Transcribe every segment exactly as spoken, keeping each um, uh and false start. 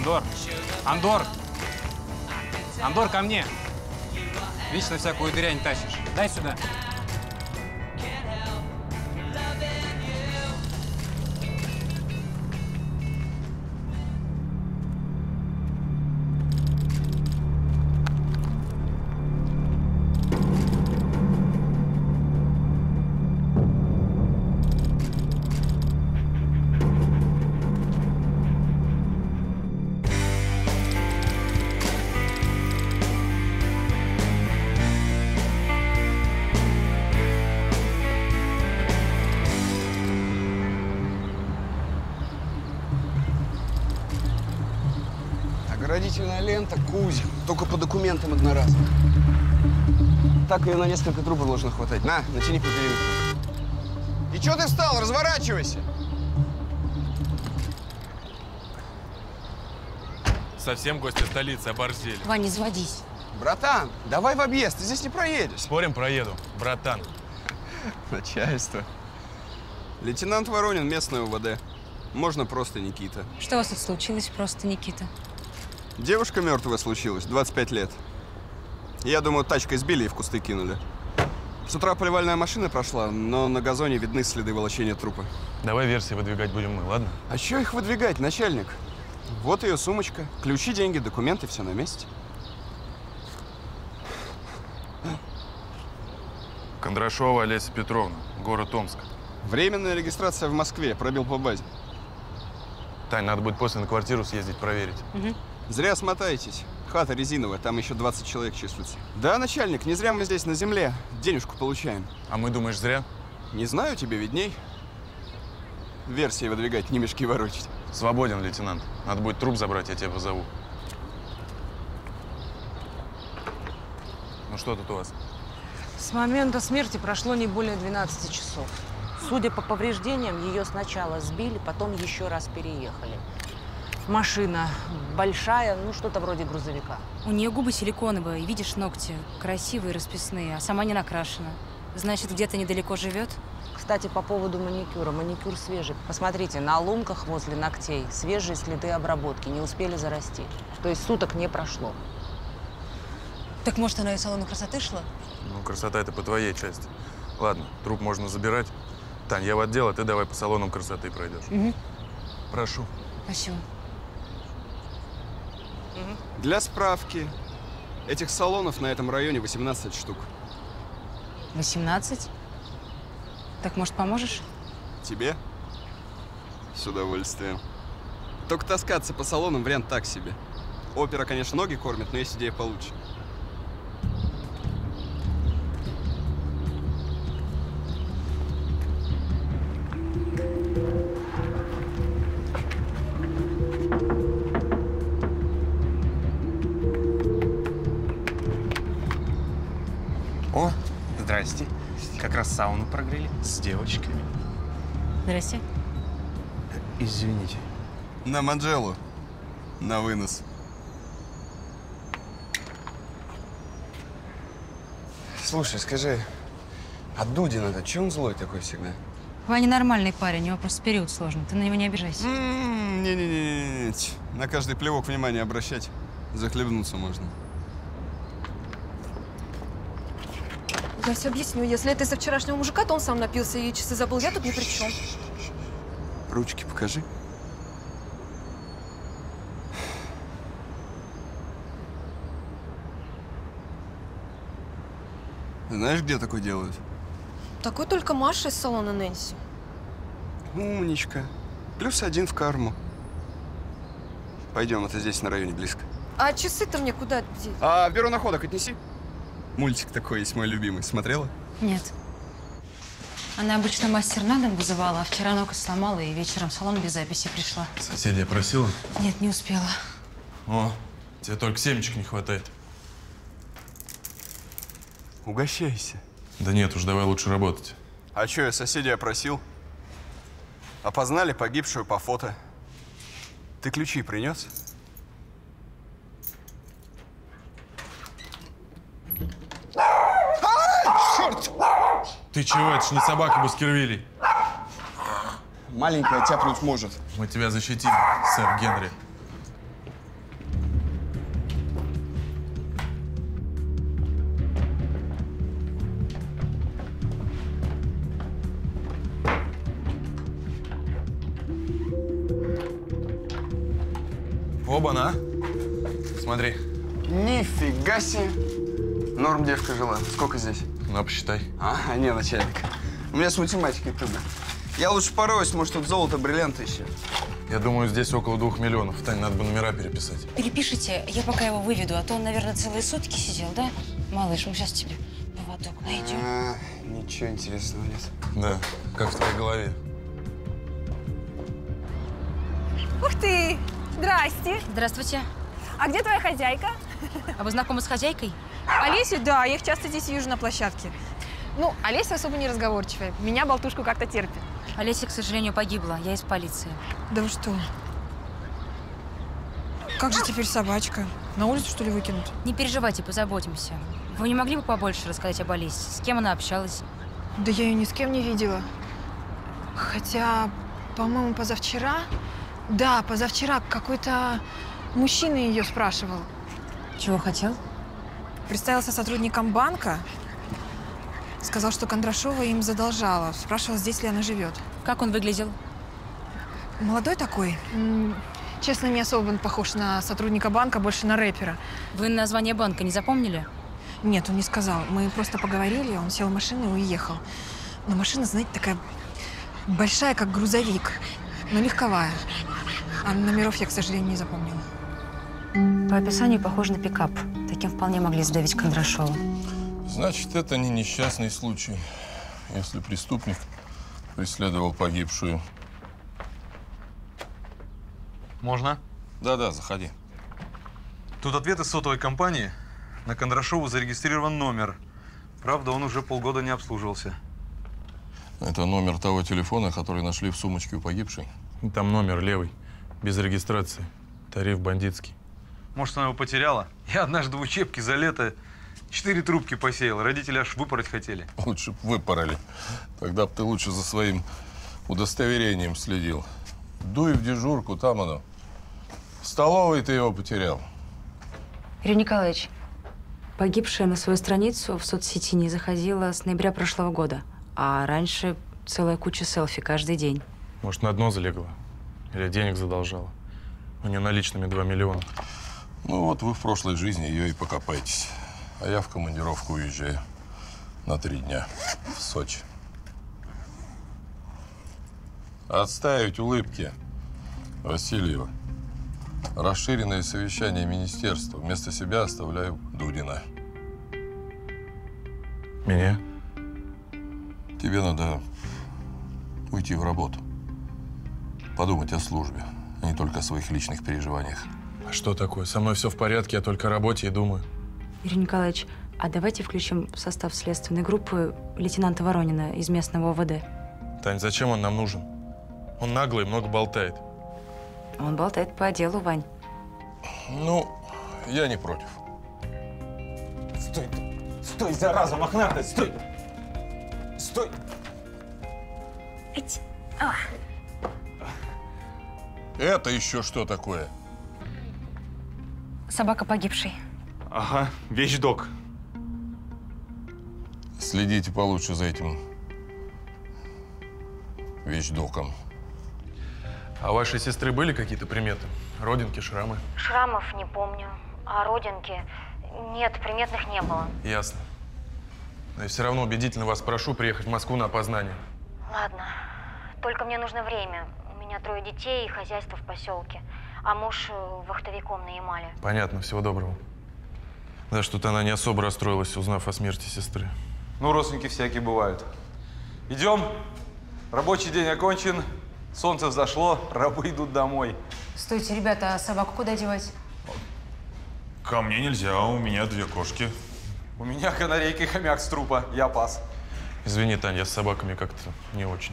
Андор! Андор! Андор, ко мне! Вечно всякую дрянь тащишь. Дай сюда. Оградительная лента Кузя. Только по документам одноразово. Так ее на несколько труб должно хватать. На, натяни по периметру. И чё ты встал? Разворачивайся! Совсем гости столицы оборзели. Вань, не заводись. Братан, давай в объезд, ты здесь не проедешь. Спорим, проеду, братан. Начальство. Лейтенант Воронин, местное УВД. Можно просто Никита. Что у вас тут случилось, просто Никита? Девушка мертвая случилась, двадцать пять лет. Я думаю, тачкой сбили и в кусты кинули. С утра поливальная машина прошла, но на газоне видны следы волочения трупа. Давай версии выдвигать будем мы, ладно? А чё их выдвигать, начальник? Вот ее сумочка, ключи, деньги, документы, все на месте. Кондрашова Олеся Петровна, город Омск. Временная регистрация в Москве, пробил по базе. Тань, надо будет после на квартиру съездить, проверить. Угу. Зря смотаетесь. Хата резиновая, там еще двадцать человек числится. Да, начальник, не зря мы здесь на земле денежку получаем. А мы, думаешь, зря? Не знаю, тебе видней. Версии выдвигать, не мешки ворочать. Свободен, лейтенант. Надо будет труп забрать, я тебя позову. Ну что тут у вас? С момента смерти прошло не более двенадцати часов. Судя по повреждениям, ее сначала сбили, потом еще раз переехали. Машина большая, ну что-то вроде грузовика. У нее губы силиконовые, видишь, ногти красивые, расписные, а сама не накрашена. Значит, где-то недалеко живет? Кстати, по поводу маникюра. Маникюр свежий. Посмотрите, на лунках возле ногтей свежие следы обработки, не успели зарасти. То есть суток не прошло. Так может, она из салона красоты шла? Ну, красота это по твоей части. Ладно, труп можно забирать. Тань, я в отдел, а ты давай по салонам красоты пройдешь. Угу. Прошу. Спасибо. Для справки, этих салонов на этом районе восемнадцать штук. восемнадцать? Так, может, поможешь? Тебе? С удовольствием. Только таскаться по салонам вариант так себе. Опера, конечно, ноги кормит, но есть идея получше. О, здрасте. Как раз сауну прогрели с девочками. Здрасте. Извините. На Манджелу. На вынос. Слушай, скажи, а Дудин-то, че он злой такой всегда? Ваня нормальный парень, у него просто период сложный. Ты на него не обижайся. Не-не-не, на каждый плевок внимание обращать. Захлебнуться можно. Я все объясню. Если это из-за вчерашнего мужика, то он сам напился и часы забыл. Я тут ни при чем. Ручки покажи. Знаешь, где такое делают? Такой только Маша из салона Нэнси. Умничка. Плюс один в карму. Пойдем, это здесь на районе близко. А часы-то мне куда деть? А бюро находок отнеси. Мультик такой есть, мой любимый. Смотрела? Нет. Она обычно мастер на дом вызывала, а вчера ноготь сломала и вечером в салон без записи пришла. Соседей просила? Нет, не успела. О, тебе только семечек не хватает. Угощайся. Да нет уж, давай лучше работать. А что, я соседей опросил? Опознали погибшую по фото. Ты ключи принес? Черт! Ты чего? Это ж не собака Баскервилей. Маленькая тяпнуть может. Мы тебя защитим, сэр Генри. Оба-на. Смотри. Нифига себе. Норм девка жила. Сколько здесь? Ну, посчитай. А, не, начальник. У меня с математикой трудно. Я лучше пороюсь, может, тут золото, бриллианты еще. Я думаю, здесь около двух миллионов. Тань, надо бы номера переписать. Перепишите, я пока его выведу, а то он, наверное, целые сутки сидел, да? Малыш, мы сейчас тебе поводок найдем. А, ничего интересного нет. Да, как в твоей голове. Ух ты! Здрасте. Здравствуйте. А где твоя хозяйка? А вы знакомы с хозяйкой? Олесю, да, я их часто здесь вижу на площадке. Ну, Олеся особо не разговорчивая. Меня болтушку как-то терпит. Олеся, к сожалению, погибла. Я из полиции. Да вы что? Как же теперь собачка? На улицу, что ли, выкинуть? Не переживайте, позаботимся. Вы не могли бы побольше рассказать об Олесе? С кем она общалась? Да я ее ни с кем не видела. Хотя, по-моему, позавчера… Да, позавчера какой-то мужчина ее спрашивал. Чего хотел? Представился сотрудником банка. Сказал, что Кондрашова им задолжала. Спрашивал, здесь ли она живет. Как он выглядел? Молодой такой. М, Честно, не особо он похож на сотрудника банка, больше на рэпера. Вы название банка не запомнили? Нет, он не сказал. Мы просто поговорили, он сел в машину и уехал. Но машина, знаете, такая большая, как грузовик, но легковая. А номеров я, к сожалению, не запомнила. По описанию похож на пикап. Таким вполне могли сдавить Кондрашову. Значит, это не несчастный случай, если преступник преследовал погибшую. Можно? Да-да, заходи. Тут ответ из сотовой компании. На Кондрашову зарегистрирован номер. Правда, он уже полгода не обслуживался. Это номер того телефона, который нашли в сумочке у погибшей. Там номер левый, без регистрации. Тариф бандитский. Может, она его потеряла? Я однажды в учебке за лето четыре трубки посеял. Родители аж выпороть хотели. Лучше б выпороли. Тогда бы ты лучше за своим удостоверением следил. Дуй в дежурку, там оно. В столовой ты его потерял. Юрий Николаевич, погибшая на свою страницу в соцсети не заходила с ноября прошлого года. А раньше целая куча селфи каждый день. Может, на дно залегла? Или денег задолжала? У нее наличными два миллиона. Ну вот вы в прошлой жизни ее и покопаетесь. А я в командировку уезжаю на три дня в Сочи. Отставить улыбки, Васильева. Расширенное совещание министерства. Вместо себя оставляю Дудина. Меня? Тебе надо уйти в работу. Подумать о службе, а не только о своих личных переживаниях. А что такое? Со мной все в порядке, я только о работе и думаю. Юрий Николаевич, а давайте включим в состав следственной группы лейтенанта Воронина из местного ОВД. Тань, зачем он нам нужен? Он наглый, много болтает. Он болтает по делу, Вань. Ну, я не против. Стой, стой, зараза мохнатая, стой! Стой! Это еще что такое? Собака погибшей. Ага, вещдок. Следите получше за этим вещдоком. А у вашей сестры были какие-то приметы? Родинки, шрамы? Шрамов не помню, а родинки… Нет, приметных не было. Ясно. Но я все равно убедительно вас прошу приехать в Москву на опознание. Ладно, только мне нужно время. У меня трое детей и хозяйство в поселке, а муж вахтовиком на Ямале. Понятно, всего доброго. Да, что-то она не особо расстроилась, узнав о смерти сестры. Ну, родственники всякие бывают. Идем. Рабочий день окончен. Солнце взошло, рабы идут домой. Стойте, ребята, а собаку куда девать? Ко мне нельзя, у меня две кошки. У меня канарейка и хомяк с трупа. Я пас. Извини, Таня, я с собаками как-то не очень.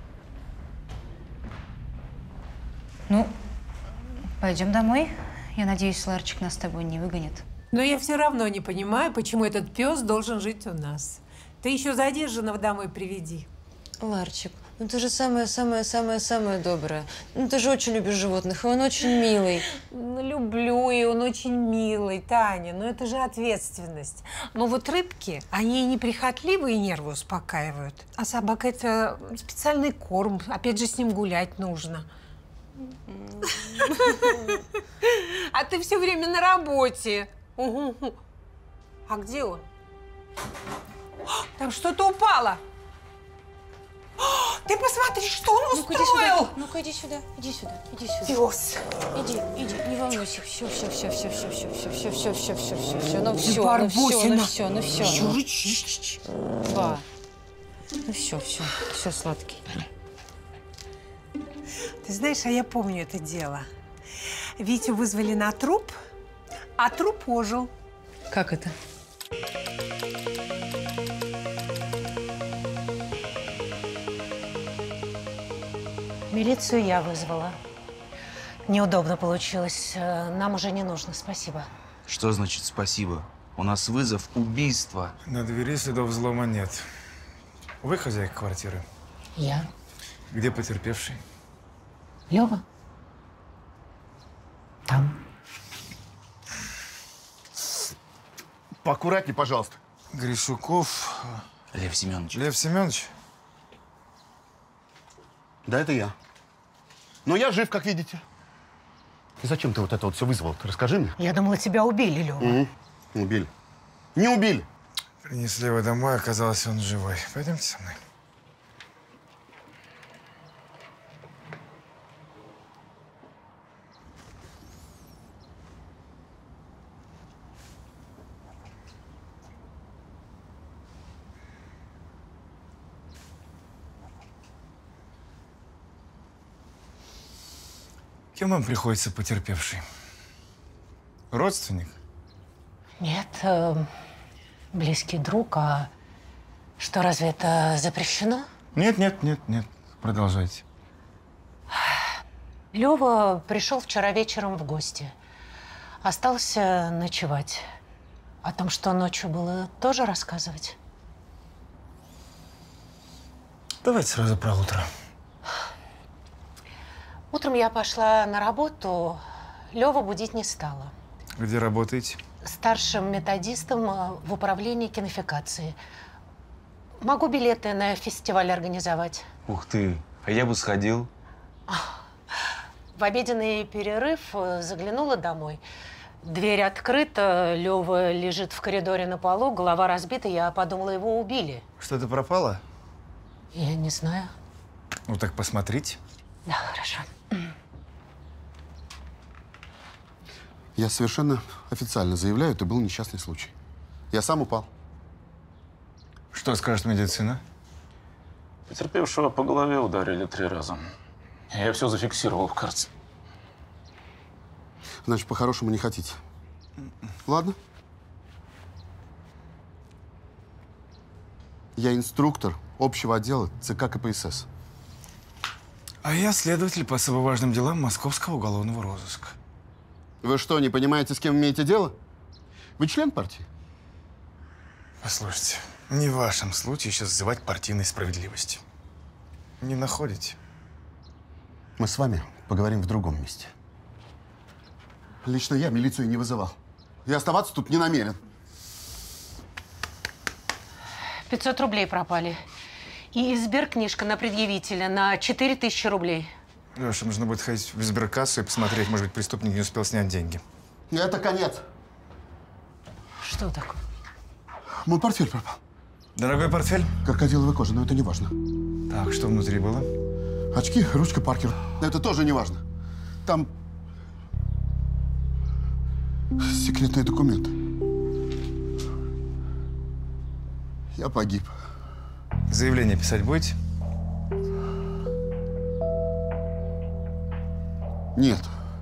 Ну, пойдем домой. Я надеюсь, Ларчик нас с тобой не выгонит. Но я все равно не понимаю, почему этот пес должен жить у нас. Ты еще задержанного домой приведи. Ларчик, ну ты же самое-самое-самое-самое доброе. Ну ты же очень любишь животных, и он очень милый. Ну, люблю, и он очень милый, Таня, но это же ответственность. Но вот рыбки, они неприхотливые, нервы успокаивают. А собака – это специальный корм, опять же, с ним гулять нужно. А ты все время на работе. Угу. А где он? Там что-то упало. Ты посмотри, что он Ну-ка, устроил! Ну-ка, иди сюда, иди сюда, иди сюда. Пёс. Иди, иди, не волнуйся. Все, все, все, все, все, все, все, все, все, все, все, все, все. Ну Ты все, ну Барбосина. все, ну все, ну все. Чё ну. рычишь? Ба. Ну все, все, все, сладкий. Ты знаешь, а я помню это дело. Витю вызвали на труп, а труп ожил. Как это? Милицию я вызвала. Неудобно получилось. Э, Нам уже не нужно, спасибо. Что значит спасибо? У нас вызов убийства. На двери следов взлома нет. Вы хозяйка квартиры? Я. Где потерпевший? Лёва? Там. Поаккуратней, пожалуйста. Гришуков. Лев Семенович. Лев Семенович? Да, это я. Но я жив, как видите. И зачем ты вот это вот все вызвал? Ты расскажи мне. Я думала, тебя убили, Лёва. Угу. Убили. Не убили. Принесли его домой, оказалось, он живой. Пойдемте со мной. Кем вам приходится потерпевший? Родственник? Нет, э, близкий друг. А что, разве это запрещено? Нет, нет, нет, нет. Продолжайте. Лёва пришел вчера вечером в гости. Остался ночевать. О том, что ночью было, тоже рассказывать? Давайте сразу про утро. Утром я пошла на работу. Лёва будить не стала. Где работаете? Старшим методистом э, в управлении кинофикации. Могу билеты на фестиваль организовать. Ух ты, а я бы сходил. В обеденный перерыв э, заглянула домой. Дверь открыта, Лёва лежит в коридоре на полу, голова разбита. Я подумала, его убили. Что-то пропало? Я не знаю. Ну так посмотрите. Да, хорошо. Я совершенно официально заявляю, это был несчастный случай. Я сам упал. Что скажет медицина? Потерпевшего по голове ударили три раза. Я все зафиксировал в карте. Значит, по-хорошему не хотите. Ладно. Я инструктор общего отдела ЦК КПСС. А я следователь по особо важным делам Московского уголовного розыска. Вы что, не понимаете, с кем имеете дело? Вы член партии? Послушайте, не в вашем случае сейчас взывать к партийной справедливости. Не находите? Мы с вами поговорим в другом месте. Лично я милицию не вызывал. И оставаться тут не намерен. пятьсот рублей пропали. И сберкнижка на предъявителя на четыре тысячи рублей. Леша, нужно будет ходить в сберкассу и посмотреть, может быть, преступник не успел снять деньги. Это конец. Что такое? Мой портфель пропал. Дорогой портфель? Крокодиловая кожа, но это не важно. Так, что внутри было? Очки, ручка Паркер. Это тоже не важно. Там секретные документы. Я погиб. Заявление писать будете? Нет.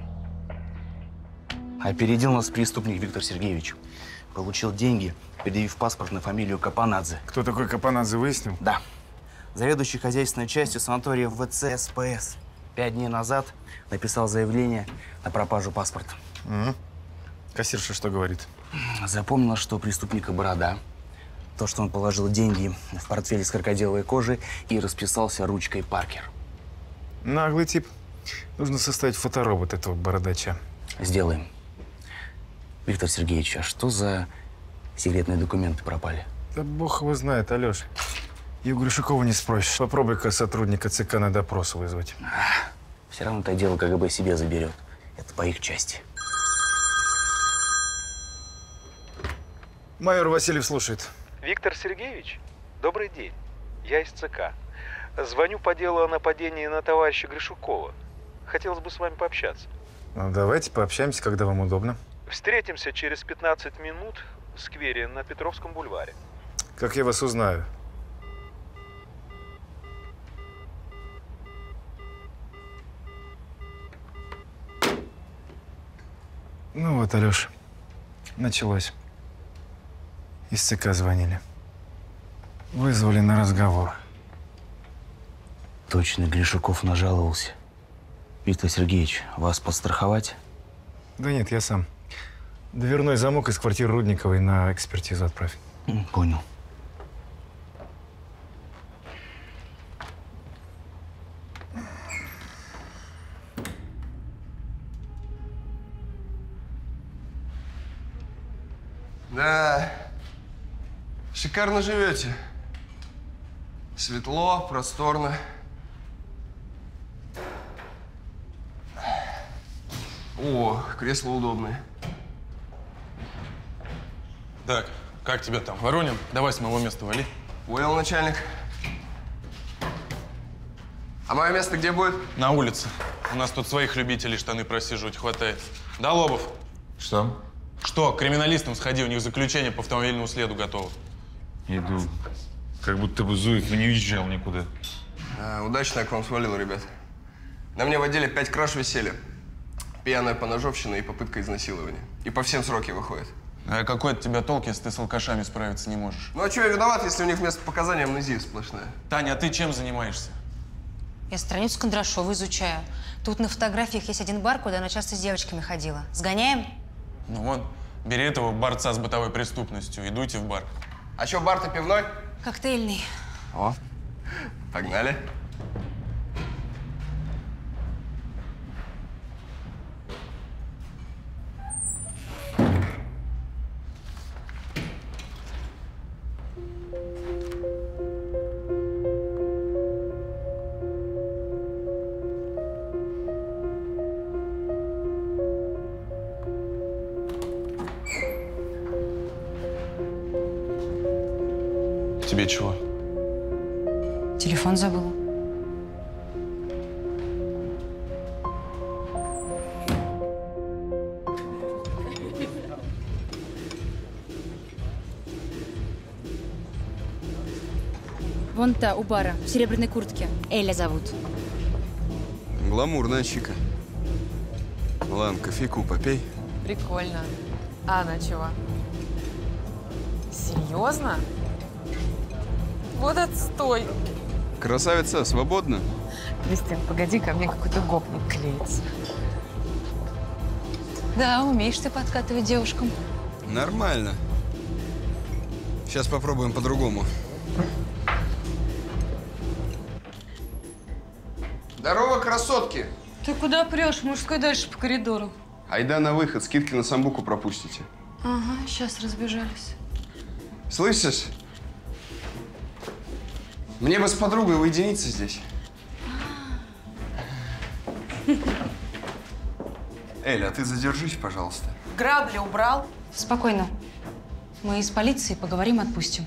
Опередил нас преступник Виктор Сергеевич. Получил деньги, предъявив паспорт на фамилию Капанадзе. Кто такой Капанадзе, выяснил? Да. Заведующий хозяйственной частью санатория ВЦ СПС. Пять дней назад написал заявление на пропажу паспорта. Угу. Кассирша что говорит? Запомнила, что у преступника борода. То, что он положил деньги в портфель из крокодиловой кожи и расписался ручкой Паркер. Наглый тип. Нужно составить фоторобот этого бородача. Сделаем. Виктор Сергеевич, а что за секретные документы пропали? Да бог его знает, Алёша. И у Гришукова не спросишь. Попробуй-ка сотрудника ЦК на допрос вызвать. Все равно это дело КГБ себе заберет. Это по их части. Майор Васильев слушает. Виктор Сергеевич, добрый день. Я из ЦК. Звоню по делу о нападении на товарища Гришукова. Хотелось бы с вами пообщаться. Ну, давайте пообщаемся, когда вам удобно. Встретимся через пятнадцать минут в сквере на Петровском бульваре. Как я вас узнаю? Ну вот, Алёша, началось. Из ЦК звонили. Вызвали на разговор. Точно, Гришуков нажаловался. Виктор Сергеевич, вас подстраховать? Да нет, я сам. Дверной замок из квартиры Рудниковой на экспертизу отправь. Понял. Да, шикарно живете. Светло, просторно. О, кресло удобное. Так, как тебя там? Воронин, давай с моего места вали. Понял, начальник. А мое место где будет? На улице. У нас тут своих любителей штаны просиживать хватает. Да, Лобов? Что? Что, к криминалистам сходи, у них заключение по автомобильному следу готово. Иду. Как будто бы Зуев и не уезжал никуда. А, удачно я к вам свалил, ребят. На мне в отделе пять краж висели. Пьяная поножовщина и попытка изнасилования. И по всем сроки выходит. А какой от тебя толк, если ты с алкашами справиться не можешь? Ну а что я виноват, если у них вместо показаний амнезия сплошная? Таня, а ты чем занимаешься? Я страницу Кондрашова изучаю. Тут на фотографиях есть один бар, куда она часто с девочками ходила. Сгоняем? Ну вон, бери этого борца с бытовой преступностью и дуйте в бар. А что, бар-то пивной? Коктейльный. О, погнали. Тебе чего? Телефон забыла. Вон та, у бара, в серебряной куртке. Эля зовут. Гламурная чика. Ладно, кофейку попей. Прикольно. А она чего? Серьезно? Вот отстой. Красавица, свободна? Кристин, погоди, ко мне какой-то гопник клеится. Да, умеешь ты подкатывать девушкам. Нормально. Сейчас попробуем по-другому. Здорово, красотки! Ты куда прешь? Мужской дальше по коридору. Айда на выход, скидки на самбуку пропустите. Ага, сейчас разбежались. Слышишь? Мне бы с подругой уединиться здесь. Эля, а ты задержись, пожалуйста. Грабли убрал? Спокойно. Мы из полиции поговорим, отпустим.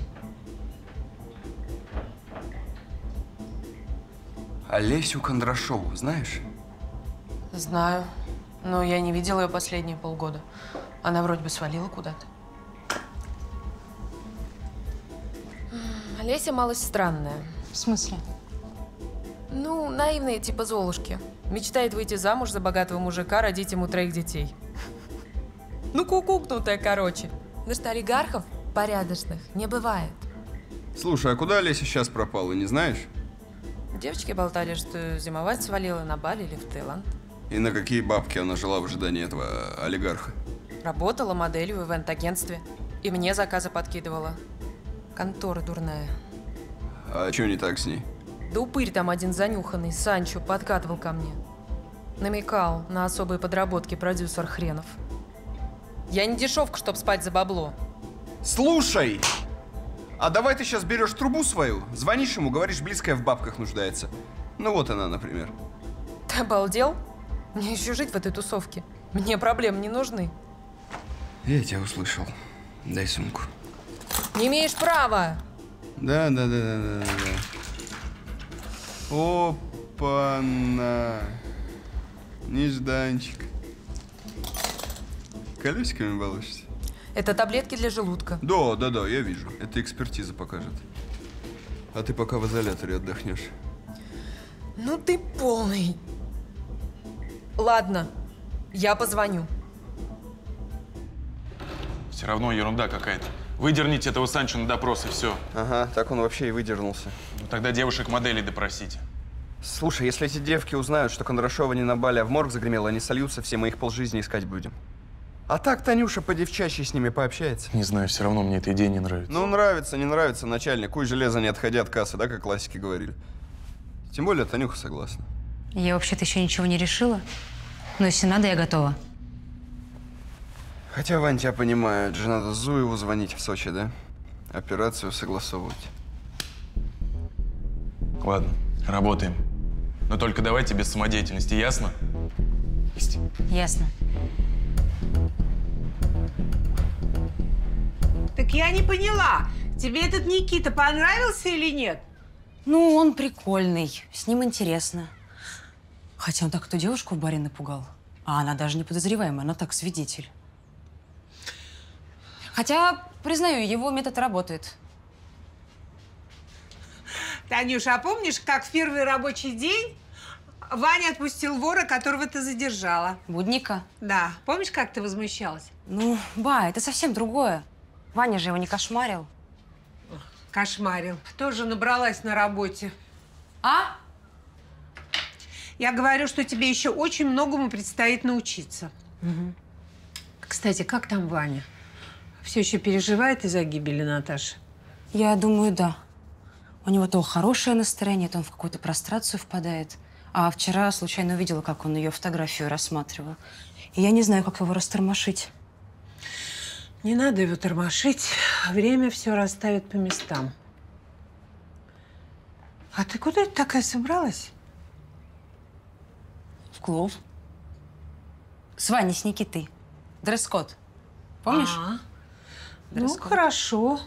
Олесю Кондрашову знаешь? Знаю, но я не видела ее последние полгода. Она вроде бы свалила куда-то. Олеся малость странная. В смысле? Ну, наивная, типа Золушки. Мечтает выйти замуж за богатого мужика, родить ему троих детей. Ну, кукукнутая, короче. Да что, олигархов порядочных не бывает. Слушай, а куда Олеся сейчас пропала, не знаешь? Девочки болтали, что зимовать свалила на Бали или в Таиланд. И на какие бабки она жила в ожидании этого олигарха? Работала моделью в ивент-агентстве. И мне заказы подкидывала. Контора дурная. А что не так с ней? Да упырь там один занюханный, Санчо, подкатывал ко мне. Намекал на особые подработки продюсер хренов. Я не дешевка, чтоб спать за бабло. Слушай! А давай ты сейчас берешь трубу свою, звонишь ему, говоришь, близкая в бабках нуждается. Ну вот она, например. Ты обалдел? Мне еще жить в этой тусовке. Мне проблем не нужны. Я тебя услышал. Дай сумку. Не имеешь права. Да, да, да, да, да, да. Опа-на. Нежданчик. Колесиками балуешься? Это таблетки для желудка. Да, да, да, я вижу. Это экспертиза покажет. А ты пока в изоляторе отдохнешь. Ну ты полный. Ладно, я позвоню. Все равно ерунда какая-то. Выдерните этого Санчо на допрос и все. Ага, так он вообще и выдернулся. Ну, тогда девушек-моделей допросите. Слушай, если эти девки узнают, что Кондрашова не на бале, а в морг загремела, они сольются, все мы их полжизни искать будем. А так Танюша по-девчачьи с ними пообщается. Не знаю, все равно мне эта идея не нравится. Ну, нравится, не нравится, начальник. Куй железо, не отходя от кассы, да, как классики говорили. Тем более Танюха согласна. Я вообще-то еще ничего не решила. Но если надо, я готова. Хотя, Вань, тебя понимаю, это же надо Зуеву звонить в Сочи, да? Операцию согласовывать. Ладно, работаем. Но только давайте без самодеятельности, ясно? Есть. Ясно. Так я не поняла, тебе этот Никита понравился или нет? Ну, он прикольный, с ним интересно. Хотя он так эту девушку в баре напугал. А она даже не подозреваемая, она так свидетель. Хотя, признаю, его метод работает. Танюша, а помнишь, как в первый рабочий день Ваня отпустил вора, которого ты задержала? Будника? Да. Помнишь, как ты возмущалась? Ну, ба, это совсем другое. Ваня же его не кошмарил. Кошмарил. Тоже набралась на работе. А? Я говорю, что тебе еще очень многому предстоит научиться. Угу. Кстати, как там Ваня? Все еще переживает из-за гибели Наташи? Я думаю, да. У него то хорошее настроение, то он в какую-то прострацию впадает. А вчера случайно увидела, как он ее фотографию рассматривал. И я не знаю, как его растормошить. Не надо его тормошить. Время все расставит по местам. А ты куда это такая собралась? В клуб. С Ваней, с Никитой. Дресс-код. Помнишь? А-а. Ну, хорошо.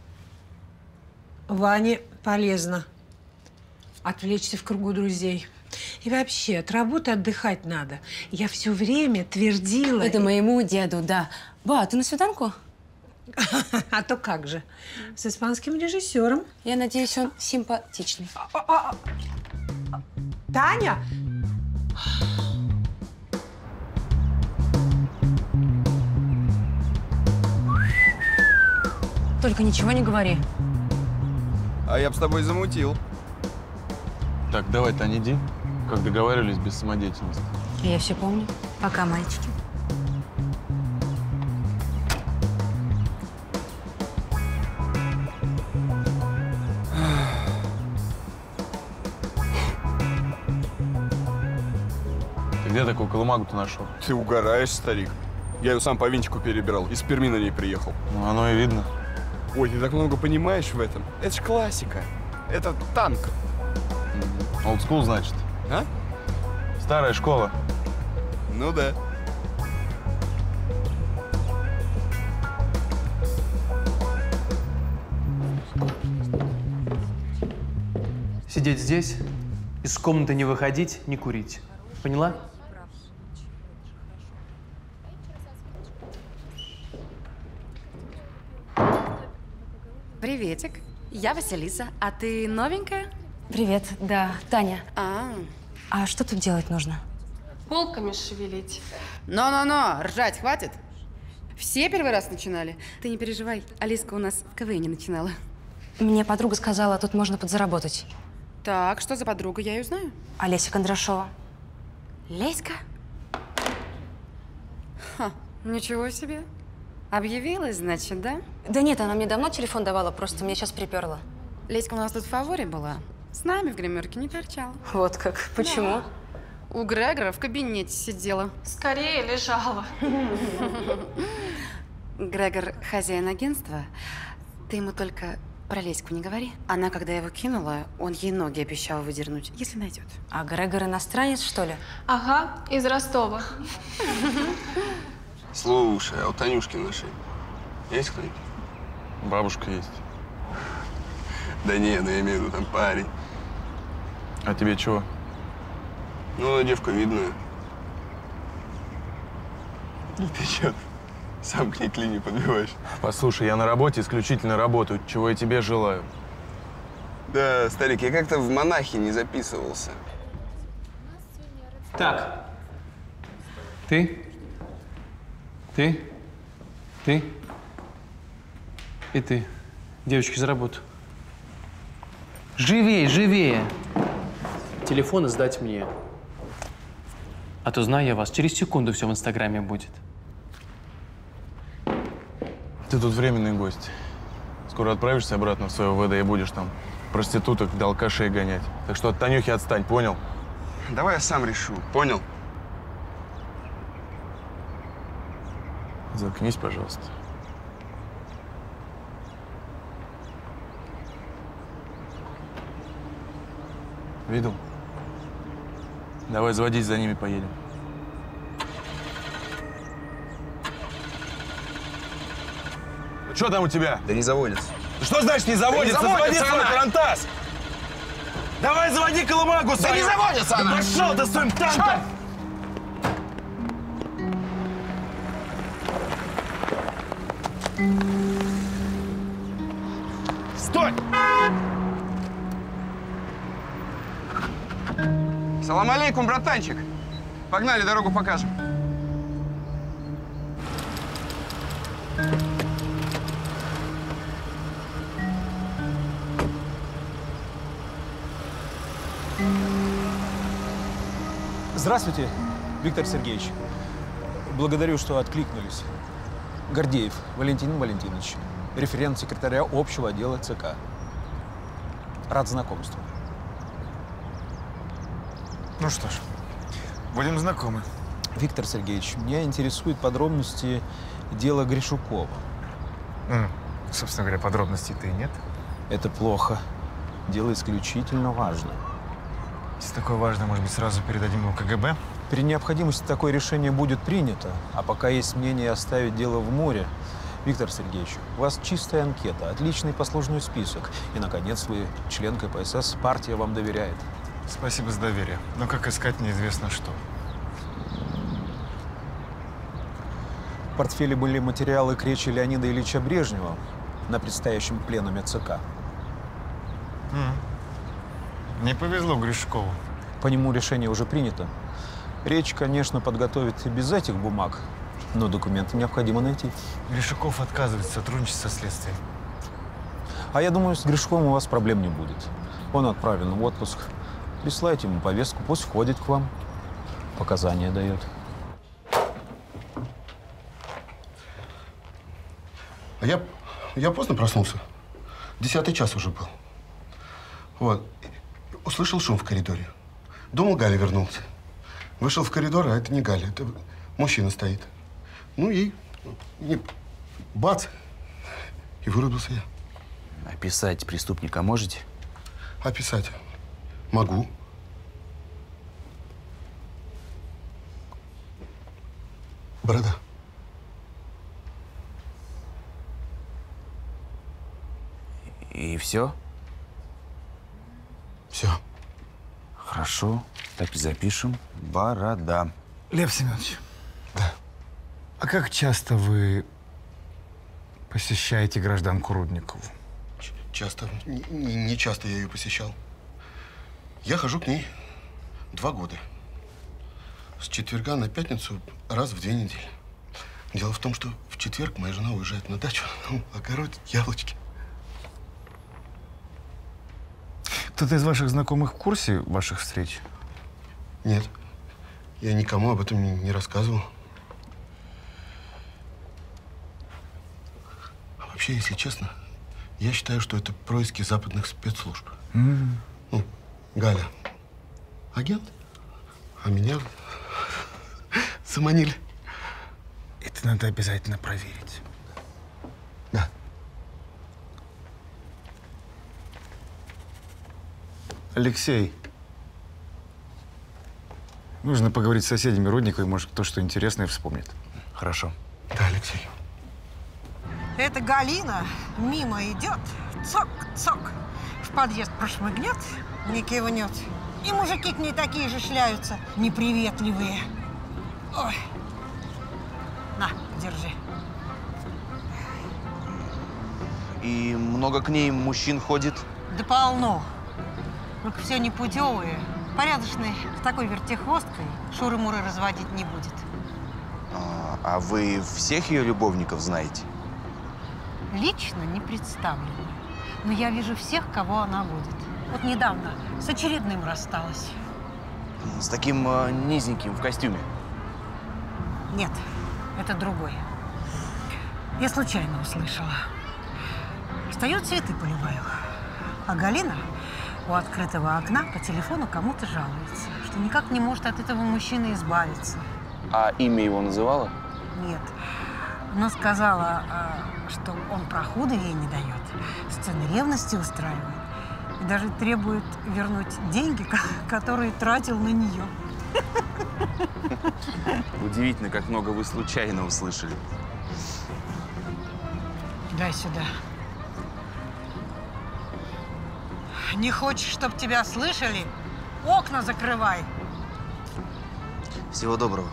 Ване полезно отвлечься в кругу друзей. И вообще, от работы отдыхать надо. Я все время твердила… Это моему деду, да. Ба, ты на свиданку? А то как же. С испанским режиссером. Я надеюсь, он симпатичный. Таня? Только ничего не говори. А я бы с тобой замутил. Так, давай, Таня, иди. Как договаривались, без самодеятельности. Я все помню. Пока, мальчики. Ты где такую колымагу-то нашел? Ты угораешь, старик. Я ее сам по винтику перебирал. Из Перми на ней приехал. Ну, оно и видно. Ой, ты так много понимаешь в этом. Это ж классика. Это танк. Олдскул, значит? А? Старая школа. Ну да. Сидеть здесь, из комнаты не выходить, не курить. Поняла? Приветик. Я Василиса. А ты новенькая? Привет, да, Таня. А, А что тут делать нужно? полками шевелить. Но-но-но, ржать хватит. Все первый раз начинали. Ты не переживай, Алиска у нас в КВН не начинала. Мне подруга сказала, тут можно подзаработать. Так, что за подруга, я ее знаю. Олеся Кондрашова. Леська? Ха, ничего себе. Объявилась, значит, да? Да нет, она мне давно телефон давала, просто мне сейчас приперла. Леська у нас тут в фаворе была. С нами в гримерке не торчала. Вот как. Почему? Да. У Грегора в кабинете сидела. Скорее лежала. Грегор хозяин агентства. Ты ему только Про Леську не говори. Она, когда его кинула, он ей ноги обещал выдернуть, если найдет. А Грегор иностранец, что ли? Ага, из Ростова. Слушай, а у Танюшки нашей есть кто-нибудь? Бабушка есть. Да не, ну я имею в виду, там парень. А тебе чего? Ну, девка видная. Ну ты чё, сам к ней к линии подбиваешь? Послушай, я на работе исключительно работаю, чего я тебе желаю. Да, старик, я как-то в монахи не записывался. Так. Ты? Ты? Ты? И ты. Девочки, за работу. Живее, живее! Телефоны сдать мне. А то, знаю я вас, через секунду все в Инстаграме будет. Ты тут временный гость. Скоро отправишься обратно в свое ВД и будешь там проституток да алкашей гонять. Так что от Танюхи отстань, понял? Давай я сам решу, понял? Заткнись, пожалуйста. Видел? Давай заводись, за ними поедем. Что там у тебя? Да не заводится. Что значит не заводится? Да не Заводи заводится свой она! тарантас! Давай заводи колымагу свою! Да не заводится она! Пошел ты своим танком! Стой! Салам алейкум, братанчик. Погнали, дорогу покажем. Здравствуйте, Виктор Сергеевич. Благодарю, что откликнулись. Гордеев Валентин Валентинович, референт секретаря общего отдела ЦК. Рад знакомству. Ну что ж, будем знакомы. Виктор Сергеевич, меня интересуют подробности дела Гришукова. М, собственно говоря, подробностей-то и нет. Это плохо. Дело исключительно важно. Если такое важное, может быть, сразу передадим его КГБ? При необходимости такое решение будет принято, а пока есть мнение оставить дело в море. Виктор Сергеевич, у вас чистая анкета, отличный послужной список. И, наконец, вы член КПСС, партия вам доверяет. Спасибо за доверие. Но как искать, неизвестно что. В портфеле были материалы к речи Леонида Ильича Брежнева на предстоящем пленуме ЦК. М. Не повезло Гришкову. По нему решение уже принято. Речь, конечно, подготовить и без этих бумаг, но документы необходимо найти. Гришуков отказывается сотрудничать со следствием. А я думаю, с Гришковым у вас проблем не будет. Он отправлен в отпуск. Присылайте ему повестку, пусть входит к вам, показания дает. А я, я поздно проснулся. Десятый час уже был. Вот. Услышал шум в коридоре. Думал, Галя вернулся. Вышел в коридор, а это не Галя, это мужчина стоит. Ну и, и бац, и вырубился я. Описать преступника можете? Описать? Могу. Борода. И все? Все. Хорошо. Так и запишем. Борода. Лев Семенович. Да. А как часто вы посещаете гражданку Рудникову? Ч- часто. Не, не- не часто я ее посещал. Я хожу к ней два года. С четверга на пятницу раз в две недели. Дело в том, что в четверг моя жена уезжает на дачу, ну, огородит яблочки. Кто-то из ваших знакомых в курсе ваших встреч? Нет, я никому об этом не, не рассказывал. А вообще, если честно, я считаю, что это происки западных спецслужб. М. Ну, Галя агент, а меня заманили. Это надо обязательно проверить. Да. Алексей, нужно поговорить с соседями Рудниковой, может, кто что интересное вспомнит. Хорошо. Да, Алексей. Эта Галина мимо идет, цок-цок, в подъезд прошмыгнет, не кивнет. И мужики к ней такие же шляются, неприветливые. Ой. На, держи. И много к ней мужчин ходит? Да полно. Только все непутевые. Порядочный с такой вертихвосткой шуры-муры разводить не будет. А, а вы всех ее любовников знаете? Лично не представлено. Но я вижу всех, кого она водит. Вот недавно с очередным рассталась. С таким э, низеньким в костюме? Нет, это другой. Я случайно услышала. Стою, цветы поливаю. А Галина у открытого окна по телефону кому-то жалуется, что никак не может от этого мужчины избавиться. А имя его называла? Нет. Она сказала, что он прохода ей не дает, сцены ревности устраивает и даже требует вернуть деньги, которые тратил на нее. Удивительно, как много вы случайно услышали. Дай сюда. Не хочешь, чтобы тебя слышали? Окна закрывай. Всего доброго.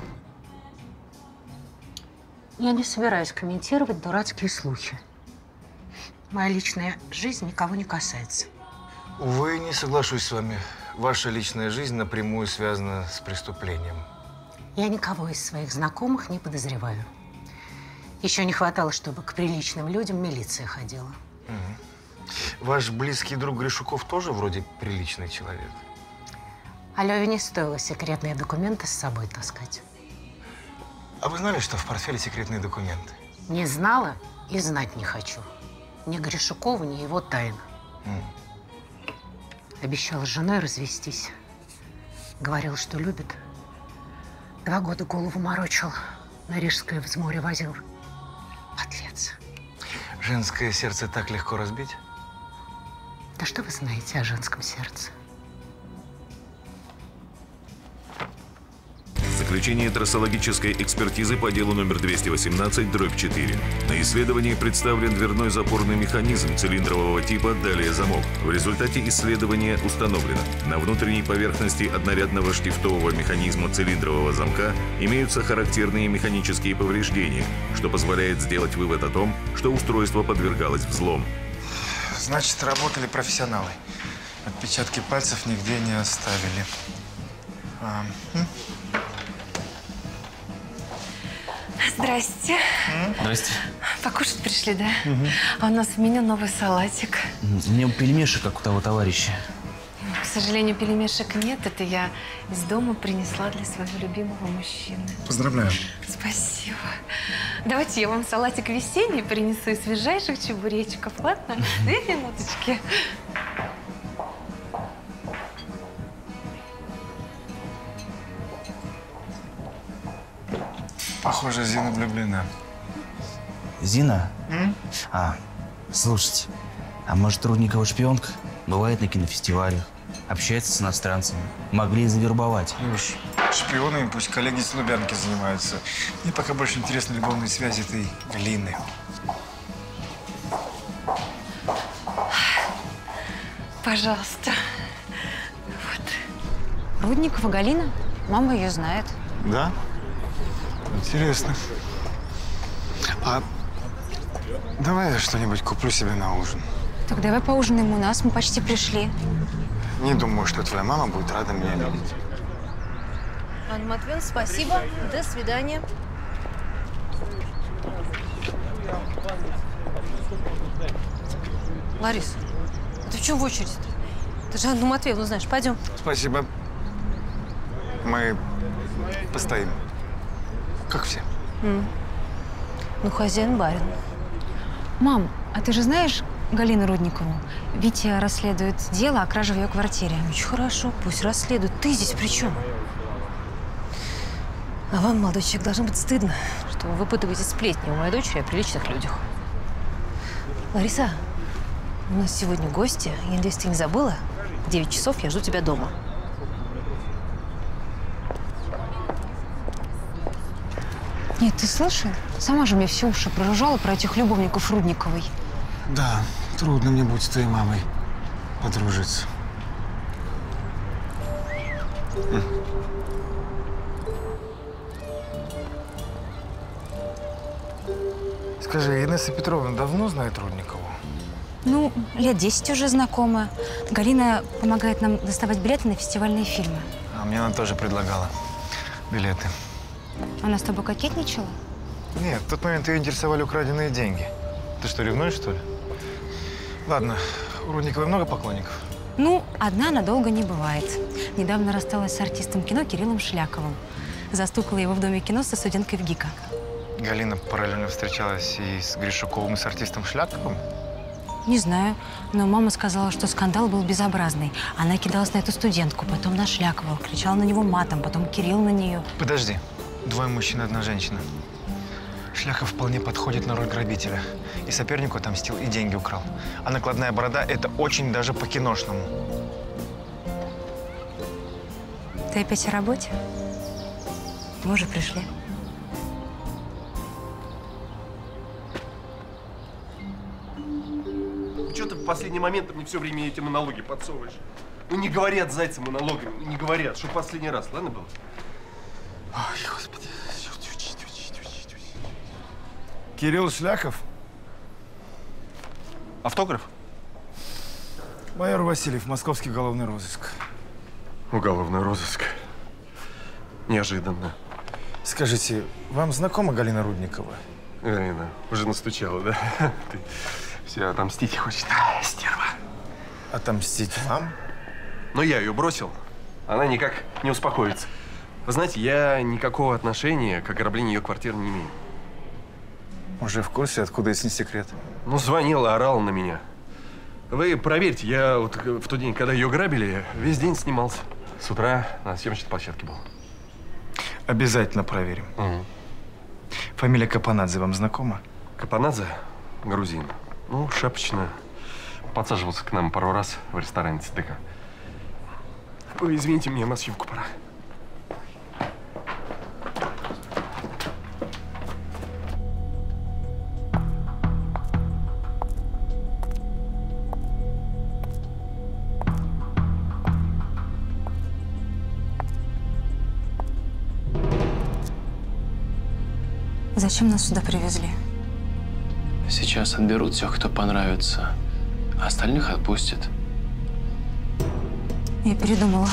Я не собираюсь комментировать дурацкие слухи. Моя личная жизнь никого не касается. Увы, не соглашусь с вами. Ваша личная жизнь напрямую связана с преступлением. Я никого из своих знакомых не подозреваю. Еще не хватало, чтобы к приличным людям милиция ходила. Угу. Ваш близкий друг Гришуков тоже вроде приличный человек. А Леве не стоило секретные документы с собой таскать. А вы знали, что в портфеле секретные документы? Не знала и знать не хочу. Ни Гришукова, ни его тайна. Mm. Обещала с женой развестись. Говорил, что любит. Два года голову морочил. На Рижское взморье возил. Подлец. Женское сердце так легко разбить? Да что вы знаете о женском сердце? Заключение трассологической экспертизы по делу номер двести восемнадцать дробь четыре. На исследовании представлен дверной запорный механизм цилиндрового типа, далее замок. В результате исследования установлено: на внутренней поверхности однорядного штифтового механизма цилиндрового замка имеются характерные механические повреждения, что позволяет сделать вывод о том, что устройство подвергалось взлому. Значит, работали профессионалы. Отпечатки пальцев нигде не оставили. А, м? Здрасте. Здрасте. Покушать пришли, да? Угу. А у нас в меню новый салатик. Мне пельмешек, как у того товарища. К сожалению, пельмешек нет. Это я из дома принесла для своего любимого мужчины. Поздравляю. Спасибо. Давайте я вам салатик весенний принесу из свежайших чебуречков, ладно? Две минуточки. Похоже, Зина влюблена. Зина? М? А, слушайте, а может, Рудникова шпионка? Бывает на кинофестивалях, общается с иностранцами. Могли и завербовать. Ну уж, шпионами пусть коллеги с Лубянки занимаются. Мне пока больше интересны любовные связи этой Галины. Пожалуйста. Вот. Рудникова Галина? Мама ее знает. Да? Интересно. А давай я что-нибудь куплю себе на ужин. Так давай поужинаем у нас, мы почти пришли. Не думаю, что твоя мама будет рада меня видеть. Анна Матвеевна, спасибо. До свидания. Ларис, а ты в чем в очередь-то? Ты же Анну Матвеевну знаешь. Пойдем. Спасибо. Мы постоим. Как все. М. Ну, хозяин барин. Мам, а ты же знаешь Галину Рудникову? Витя расследует дело о краже в ее квартире. Очень хорошо, пусть расследует. Ты здесь при чем? А вам, молодой человек, должно быть стыдно, что вы выпытываете сплетни у моей дочери о приличных людях. Лариса, у нас сегодня гости. Я надеюсь, ты не забыла? девять часов я жду тебя дома. Нет, ты слышал? Сама же мне все уши проружала про этих любовников Рудниковой. Да, трудно мне будет с твоей мамой подружиться. Скажи, Инесса Петровна давно знает Рудникову? Ну, лет десять уже знакомы. Галина помогает нам доставать билеты на фестивальные фильмы. А мне она тоже предлагала билеты. Она с тобой кокетничала? Нет, в тот момент ее интересовали украденные деньги. Ты что, ревнуешь, что ли? Ладно, у Рудниковой много поклонников? Ну, одна надолго не бывает. Недавно рассталась с артистом кино Кириллом Шляковым. Застукала его в доме кино со студенткой в ГИКа. Галина параллельно встречалась и с Гришуковым, и с артистом Шляковым? Не знаю, но мама сказала, что скандал был безобразный. Она кидалась на эту студентку, потом на Шлякова, кричала на него матом, потом Кирилл на нее. Подожди. Двое мужчин, одна женщина. Шляхов вполне подходит на роль грабителя. И сопернику отомстил, и деньги украл. А накладная борода – это очень даже по-киношному. Ты опять о работе? Мы уже пришли. Что ты в последний момент мне все время эти монологи подсовываешь? Ну не говорят зайцы монологами, не говорят, что последний раз, ладно было? Ой, господи. Кирилл Шляхов. Автограф? Майор Васильев, московский уголовный розыск. Уголовный розыск. Неожиданно. Скажите, вам знакома Галина Рудникова? Галина, уже настучала, да? Ты все отомстить хочет. А, стерва. Отомстить вам? Но я ее бросил. Она никак не успокоится. Вы знаете, я никакого отношения к ограблению ее квартиры не имею. Уже в курсе, откуда, если не секрет? Ну, звонила, орала на меня. Вы проверьте, я вот в тот день, когда ее грабили, весь день снимался. С утра на съемочной площадке был. Обязательно проверим. Угу. Фамилия Капанадзе вам знакома? Капанадзе? Грузин. Ну, шапочно. Подсаживался к нам пару раз в ресторане ЦДК. Ой, извините, мне на съемку пора. Зачем нас сюда привезли? Сейчас отберут тех, кто понравится, а остальных отпустят. Я передумала.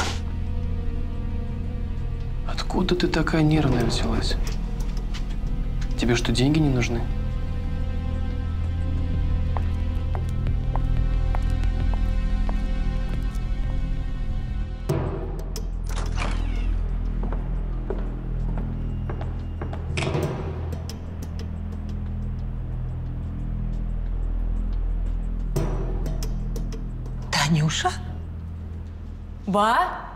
Откуда ты такая нервная взялась? Тебе что, деньги не нужны? Танюша? Ба?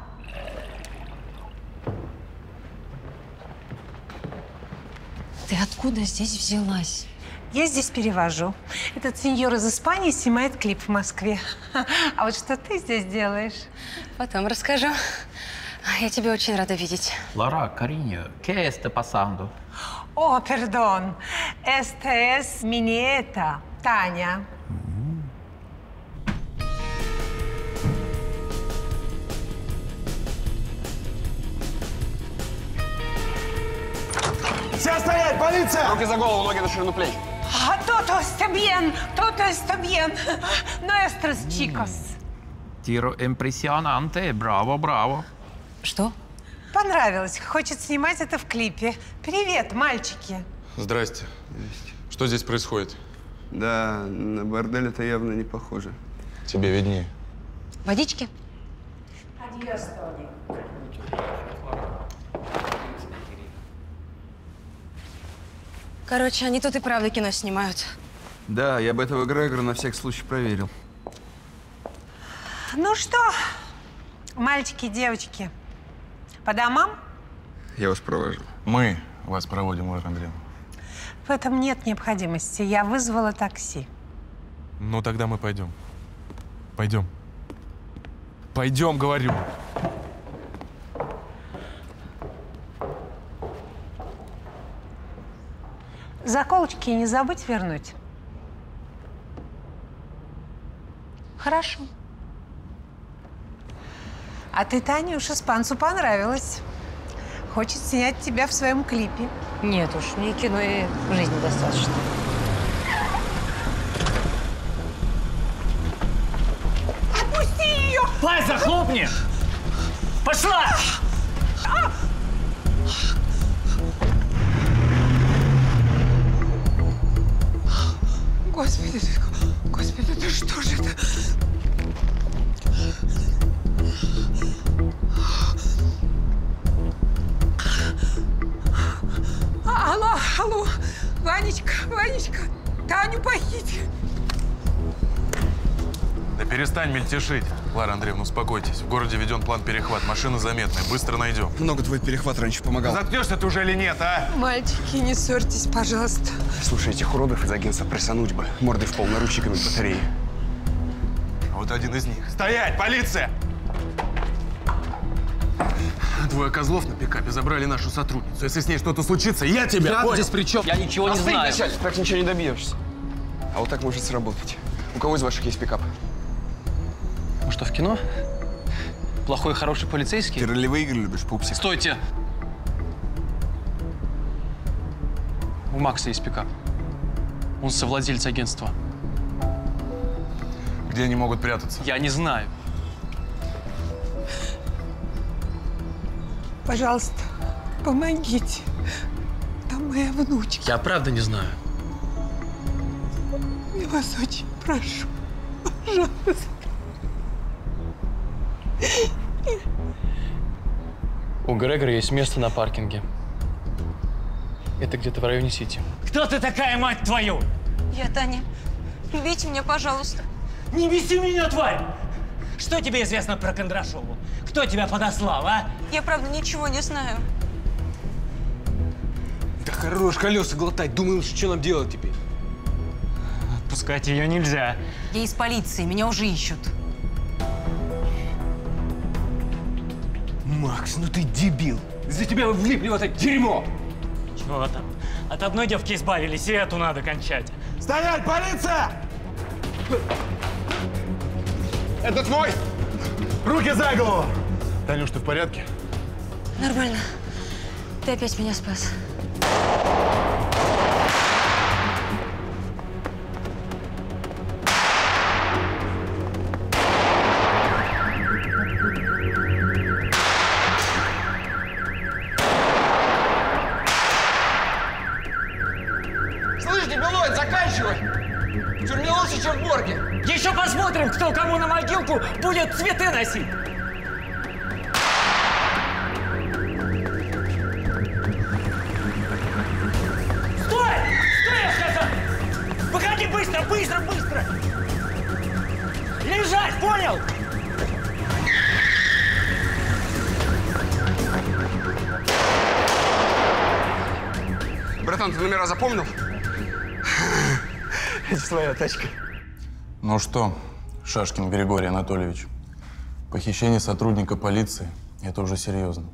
Ты откуда здесь взялась? Я здесь перевожу. Этот сеньор из Испании снимает клип в Москве. А вот что ты здесь делаешь? Потом расскажу. Я тебя очень рада видеть. Лора, cariño, ¿qué está pasando? О, perdón. Este es mi nieta, Таня. Все стоять! Полиция! Руки за голову, ноги на ширину плеч. А todo está bien, todo está bien. Nuestros chicos. Tiro impresionante, браво, браво. Что? Понравилось. Хочет снимать это в клипе. Привет, мальчики. Здрасте. Что здесь происходит? Да, на бордель это явно не похоже. Тебе виднее. Водички? Адьос, Тони. Короче, они тут и правда кино снимают. Да, я бы этого Грегора на всякий случай проверил. Ну что, мальчики, девочки, по домам? Я вас провожу. Мы вас проводим, Лара Андреевна. В этом нет необходимости. Я вызвала такси. Ну, тогда мы пойдем. Пойдем. Пойдем, говорю. Заколочки не забудь вернуть. Хорошо. А ты, Танюша, испанцу понравилась. Хочет снять тебя в своем клипе. Нет уж, мне кино и в жизни достаточно. Отпусти ее! Пасть захлопни! Пошла! Господи, господи, это что же это? А, алло, алло, Ванечка, Ванечка, Таню похитили. Да перестань мельтешить. Лара Андреевна, успокойтесь. В городе введен план перехват. Машина заметная. Быстро найдем. Много твой перехват раньше помогал. Заткнешься ты уже или нет, а? Мальчики, не ссорьтесь, пожалуйста. Слушай, этих уродов из агентства прессануть бы. Мордой в пол, наручниками к батарее. А вот один из них. Стоять! Полиция! Двое козлов на пикапе забрали нашу сотрудницу. Если с ней что-то случится, я тебя Да, понял? здесь при чем? Я ничего не знаю. Начальник, так ничего не добьешься. А вот так может сработать. У кого из ваших есть пикап? Мы что, в кино? Плохой, хороший полицейский? Ты ролевые игры любишь, пупсик? Стойте! У Макса есть пикап. Он совладелец агентства. Где они могут прятаться? Я не знаю. Пожалуйста, помогите. Там моя внучка. Я правда не знаю. Я вас очень прошу. Пожалуйста. У Грегора есть место на паркинге. Это где-то в районе Сити. Кто ты такая, мать твою? Я Таня. Убейте меня, пожалуйста. Не беси меня, тварь! Что тебе известно про Кондрашову? Кто тебя подослал, а? Я, правда, ничего не знаю. Да хорош колеса глотать. Думаешь, что нам делать теперь? Отпускать ее нельзя. Я из полиции, меня уже ищут. Макс, ну ты дебил. Из-за тебя влипли в это дерьмо. Чего там? От одной девки избавились, и эту надо кончать. Стоять, полиция! Это твой! Руки за голову! Танюш, ты в порядке? Нормально. Ты опять меня спас. Слышь, дебилоид, заканчивай! В тюрьме лучше, чем в морге. Еще посмотрим, кто кому на могилку будет цветы носить. Стой! Стой, я сказал! Выходи быстро, быстро, быстро! Лежать, понял? Братан, ты номера запомнил? Это твоя тачка. Ну что, Шашкин Григорий Анатольевич, похищение сотрудника полиции – это уже серьезно.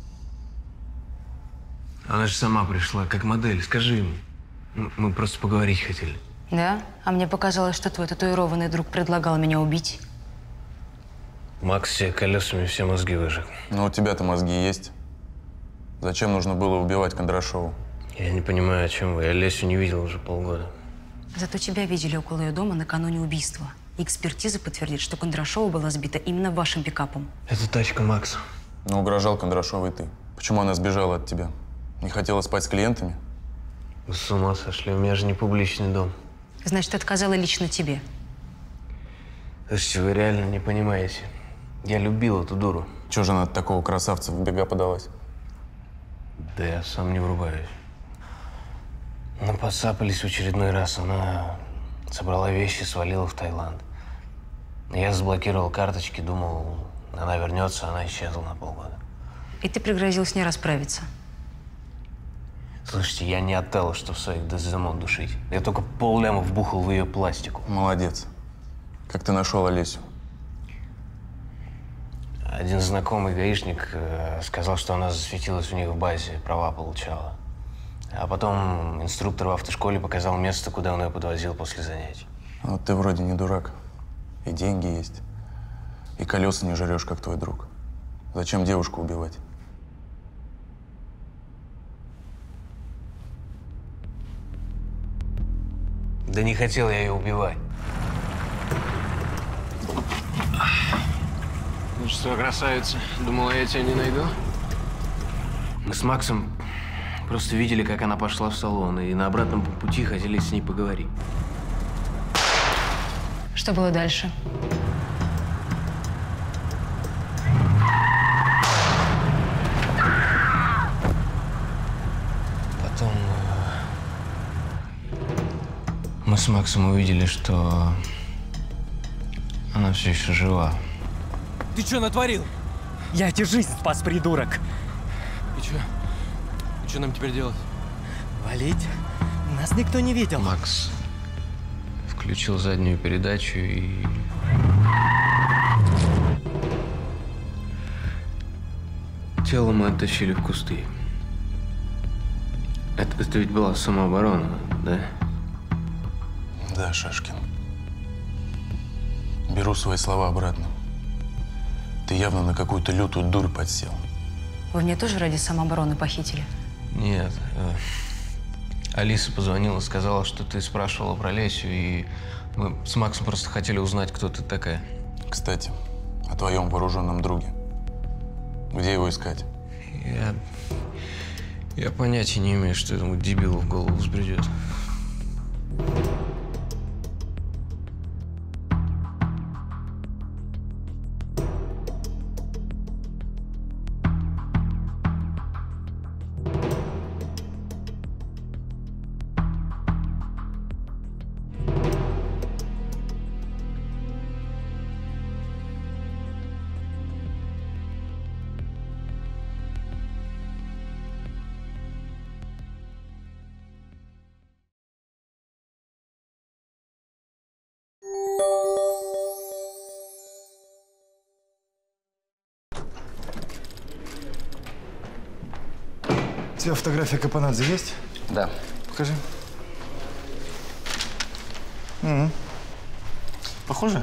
Она же сама пришла, как модель. Скажи ему. Мы просто поговорить хотели. Да? А мне показалось, что твой татуированный друг предлагал меня убить. Макс себе колесами все мозги выжег. Ну, у тебя-то мозги есть. Зачем нужно было убивать Кондрашову? Я не понимаю, о чем вы. Я Лесю не видел уже полгода. Зато тебя видели около ее дома накануне убийства. Экспертиза подтвердит, что Кондрашова была сбита именно вашим пикапом. Это тачка Макса. Но угрожал Кондрашовой ты. Почему она сбежала от тебя? Не хотела спать с клиентами? Вы с ума сошли. У меня же не публичный дом. Значит, отказала лично тебе. Слушайте, вы реально не понимаете. Я любил эту дуру. Чего же она от такого красавца в бега подалась? Да я сам не врубаюсь. Мы подцапались в очередной раз. Она собрала вещи, свалила в Таиланд. Я заблокировал карточки, думал, она вернется, она исчезла на полгода. И ты пригрозил с ней расправиться. Слушайте, я не от того, что в своих Дездемон душить. Я только полляма вбухал в ее пластику. Молодец. Как ты нашел Олесю? Один знакомый гаишник э, сказал, что она засветилась у них в базе, права получала. А потом инструктор в автошколе показал место, куда он ее подвозил после занятий. Вот ты вроде не дурак. И деньги есть. И колеса не жрешь, как твой друг. Зачем девушку убивать? Да не хотел я ее убивать. Ну что, красавица, думала, я тебя не найду? Мы с Максом просто видели, как она пошла в салон, и на обратном пути хотели с ней поговорить. Что было дальше? Потом э, мы с Максом увидели, что она все еще жива. Ты что натворил? Я тебе жизнь спас, придурок. И что? И что нам теперь делать? Валить? Нас никто не видел. Макс включил заднюю передачу и… Тело мы оттащили в кусты. Это, это ведь была самооборона, да? Да, Шашкин. Беру свои слова обратно. Ты явно на какую-то лютую дурь подсел. Вы меня тоже ради самообороны похитили? Нет. Э, Алиса позвонила, сказала, что ты спрашивала про Лесю, и мы с Максом просто хотели узнать, кто ты такая. Кстати, о твоем вооруженном друге. Где его искать? Я… Я понятия не имею, что этому дебилу в голову взбредет. У тебя фотография Капанадзе есть? Да. Покажи. Угу. Похоже?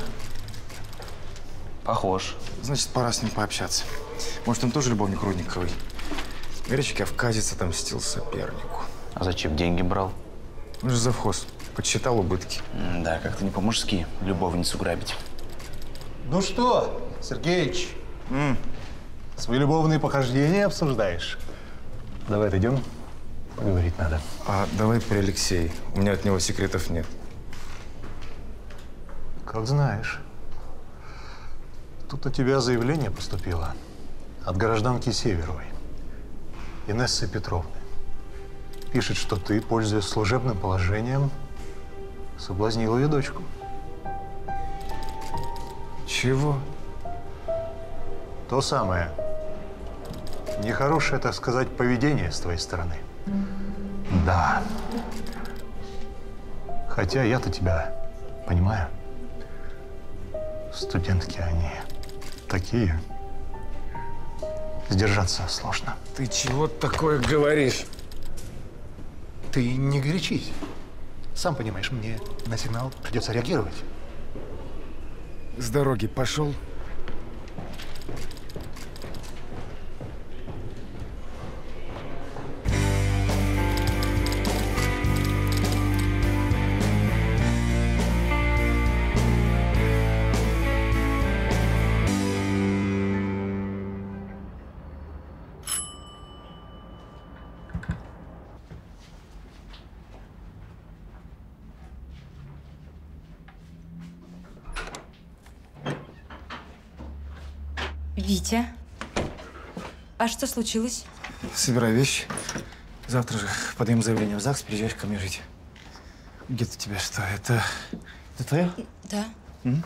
Похож. Значит, пора с ним пообщаться. Может, он тоже любовник Рудниковой? Горячий кавказец отомстил сопернику. А зачем деньги брал? Он же завхоз. Подсчитал убытки. М да, как-то не по-мужски любовницу грабить. Ну что, Сергеич, М свои любовные похождения обсуждаешь? Давай отойдем, поговорить надо. А давай при Алексее. У меня от него секретов нет. Как знаешь. Тут у тебя заявление поступило от гражданки Северовой, Инессы Петровны. Пишет, что ты, пользуясь служебным положением, соблазнила ее дочку. Чего? То самое. Нехорошее, так сказать, поведение с твоей стороны. Да. Хотя я-то тебя понимаю. Студентки они такие. Сдержаться сложно. Ты чего такое говоришь? Ты не горячись. Сам понимаешь, мне на сигнал придется реагировать. С дороги пошел. Витя, а что случилось? Собирай вещи. Завтра же подаем заявление в ЗАГС, приезжаешь ко мне жить. Где-то тебя что? Это… Это твоя? Да. М?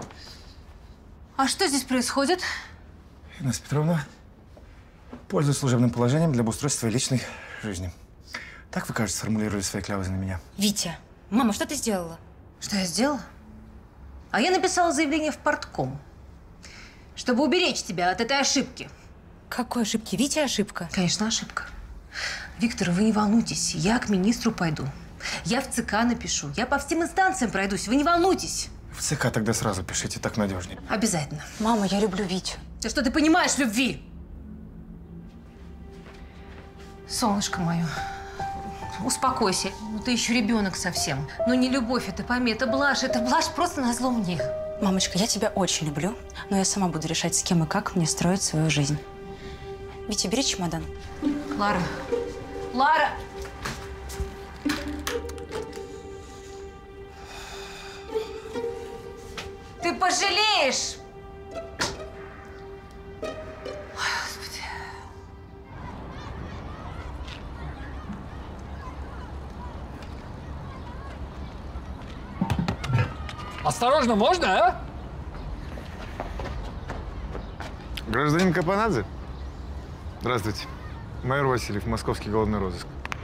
А что здесь происходит? Инесса Петровна, пользуюсь служебным положением для обустройства личной жизни. Так вы, кажется, сформулировали свои кляузы на меня. Витя, мама, что ты сделала? Что я сделала? А я написала заявление в партком, чтобы уберечь тебя от этой ошибки. Какой ошибки? Витя ошибка? Конечно, ошибка. Виктор, вы не волнуйтесь, я к министру пойду. Я в ЦК напишу, я по всем инстанциям пройдусь, вы не волнуйтесь. В ЦК тогда сразу пишите, так надежнее. Обязательно. Мама, я люблю Витю. Да что ты понимаешь в любви? Солнышко мое, успокойся. Ну ты еще ребенок совсем. Ну не любовь это, пойми, это блажь. Это блажь просто назло мне. Мамочка, я тебя очень люблю, но я сама буду решать, с кем и как мне строить свою жизнь. Витя, бери чемодан. Лара. Лара! Ты пожалеешь! Осторожно, можно, а? Гражданин Капанадзе? Здравствуйте. Майор Васильев, московский уголовный розыск.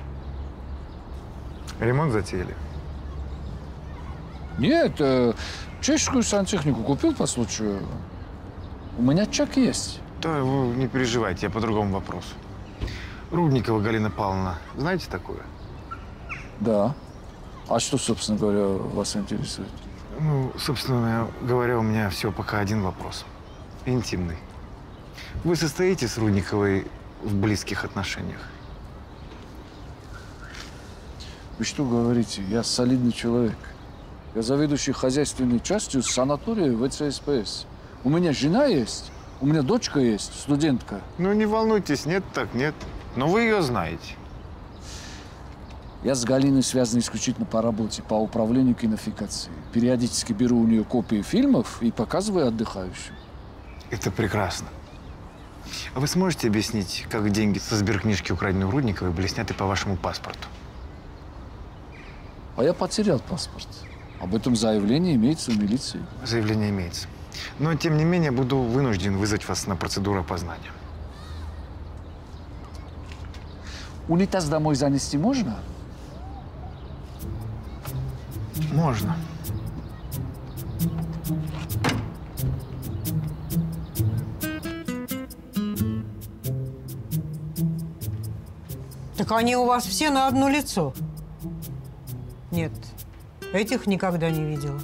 Ремонт затеяли? Нет, э, чешскую сантехнику купил по случаю. У меня чек есть. Да, вы не переживайте, я по другому вопросу. Рудникова Галина Павловна, знаете такое? Да. А что, собственно говоря, вас интересует? Ну, собственно говоря, у меня все пока один вопрос. Интимный. Вы состоите с Рудниковой в близких отношениях? Вы что говорите? Я солидный человек. Я заведующий хозяйственной частью санатория ВЦСПС. У меня жена есть, у меня дочка есть, студентка. Ну, не волнуйтесь, нет так нет. Но вы ее знаете. Я с Галиной связан исключительно по работе, по управлению кинофикацией. Периодически беру у нее копии фильмов и показываю отдыхающим. Это прекрасно. А вы сможете объяснить, как деньги со сберкнижки, украденной у Рудниковой, были сняты по вашему паспорту? А я потерял паспорт. Об этом заявление имеется у милиции. Заявление имеется. Но, тем не менее, буду вынужден вызвать вас на процедуру опознания. Унитаз домой занести можно? Можно. Так они у вас все на одно лицо. Нет, этих никогда не видела.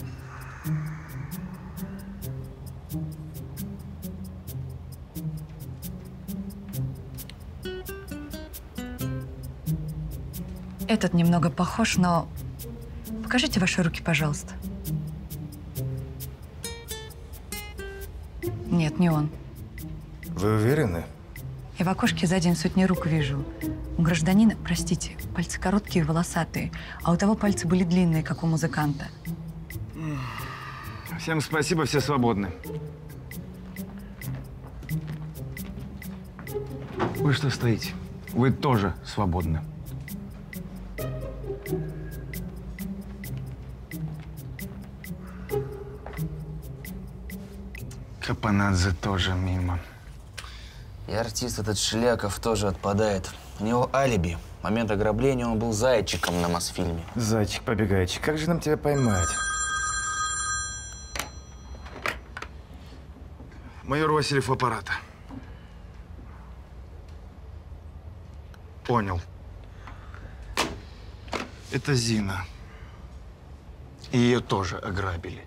Этот немного похож, но покажите ваши руки, пожалуйста. Нет, не он. Вы уверены? Я в окошке за день сотни рук вижу. У гражданина, простите, пальцы короткие и волосатые, а у того пальцы были длинные, как у музыканта. Всем спасибо, все свободны. Вы что стоите? Вы тоже свободны. Капанадзе тоже мимо. И артист этот Шляков тоже отпадает. У него алиби. В момент ограбления он был зайчиком на Мосфильме. Зайчик-побегайчик, как же нам тебя поймать? Майор Васильев, аппарата. Понял. Это Зина. И ее тоже ограбили.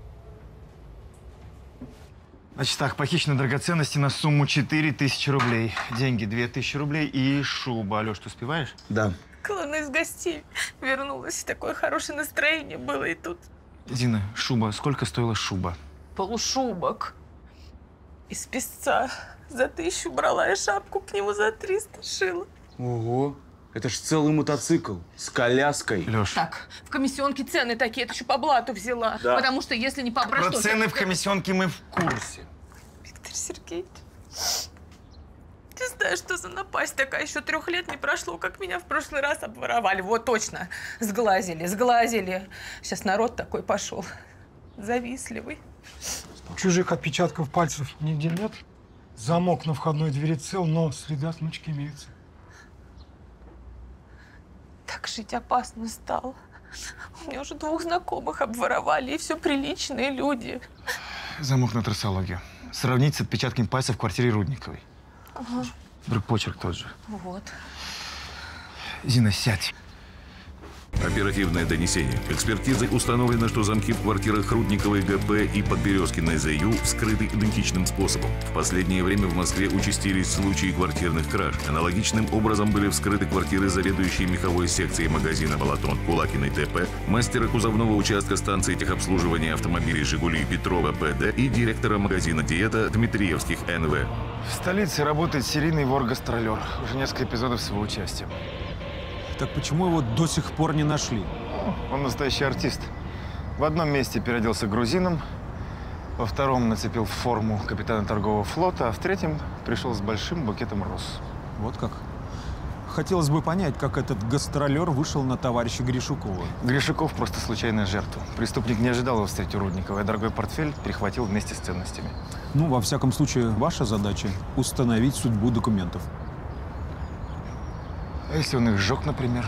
Значит так, похищены драгоценности на сумму четыре тысячи рублей. Деньги две тысячи рублей и шуба. Алёш, ты успеваешь? Да. Клана из гостей вернулась. Такое хорошее настроение было и тут. Зина, шуба. Сколько стоила шуба? Полушубок. Из песца. За тысячу брала я шапку, к нему за триста шила. Ого, это ж целый мотоцикл с коляской. Лёш. Так, в комиссионке цены такие, это еще по блату взяла. Да. Потому что если не по Про что, цены то- в комиссионке мы в курсе. Виктор Сергеевич, ты знаешь, что за напасть такая? Еще трех лет не прошло, как меня в прошлый раз обворовали. Вот точно. Сглазили, сглазили. Сейчас народ такой пошел. Завистливый. Чужих отпечатков пальцев нигде нет. Замок на входной двери цел, но следы отмычки имеются. Так жить опасно стало. У меня уже двух знакомых обворовали, и все приличные люди. Замок на трассологию. сравнить с отпечатками пальцев в квартире Рудниковой. Ага. Вдруг почерк тот же. Вот. Зина, сядь. Оперативное донесение. Экспертизой установлено, что замки в квартирах Рудниковой ГП и Подберезкиной ЗЮ вскрыты идентичным способом. В последнее время в Москве участились случаи квартирных краж. Аналогичным образом были вскрыты квартиры заведующей меховой секцией магазина «Балатон» Кулакиной ТП, мастера кузовного участка станции техобслуживания автомобилей «Жигули» Петрова ПД и директора магазина «Диета» Дмитриевских НВ. В столице работает серийный вор-гастролер. Уже несколько эпизодов с его участием. Так почему его до сих пор не нашли? Он настоящий артист. В одном месте переоделся грузином, во втором нацепил форму капитана торгового флота, а в третьем пришел с большим букетом роз. Вот как. Хотелось бы понять, как этот гастролер вышел на товарища Гришукова. Гришуков просто случайная жертва. Преступник не ожидал его встретить у Рудникова, и дорогой портфель перехватил вместе с ценностями. Ну, во всяком случае, ваша задача – установить судьбу документов. А если он их сжег, например?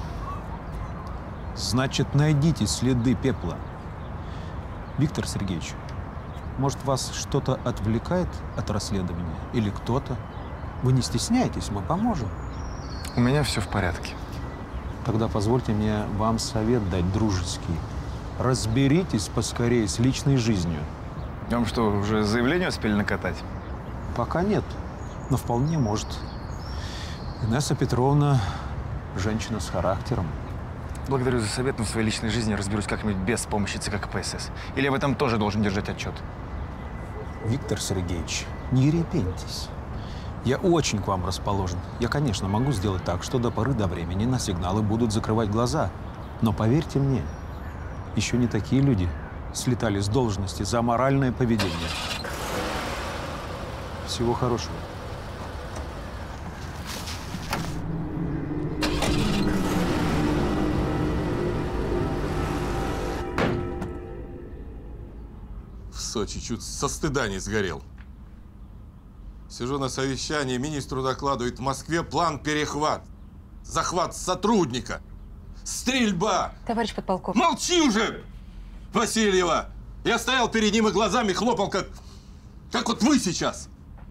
Значит, найдите следы пепла. Виктор Сергеевич, может, вас что-то отвлекает от расследования? Или кто-то? Вы не стесняйтесь, мы поможем. У меня все в порядке. Тогда позвольте мне вам совет дать дружеский. Разберитесь поскорее с личной жизнью. Вам что, уже заявление успели накатать? Пока нет, но вполне может. Инесса Петровна – женщина с характером. Благодарю за совет, но в своей личной жизни разберусь как-нибудь без помощи ЦК КПСС. Или я в этом тоже должен держать отчет? Виктор Сергеевич, не репентесь. Я очень к вам расположен. Я, конечно, могу сделать так, что до поры до времени на сигналы будут закрывать глаза. Но поверьте мне, еще не такие люди слетали с должности за аморальное поведение. Всего хорошего. В Сочи чуть со стыда не сгорел. Сижу на совещании, министру докладывает: в Москве план перехват. Захват сотрудника. Стрельба! Товарищ подполковник. Молчи уже, Васильева! Я стоял перед ним и глазами хлопал, как, как вот вы сейчас.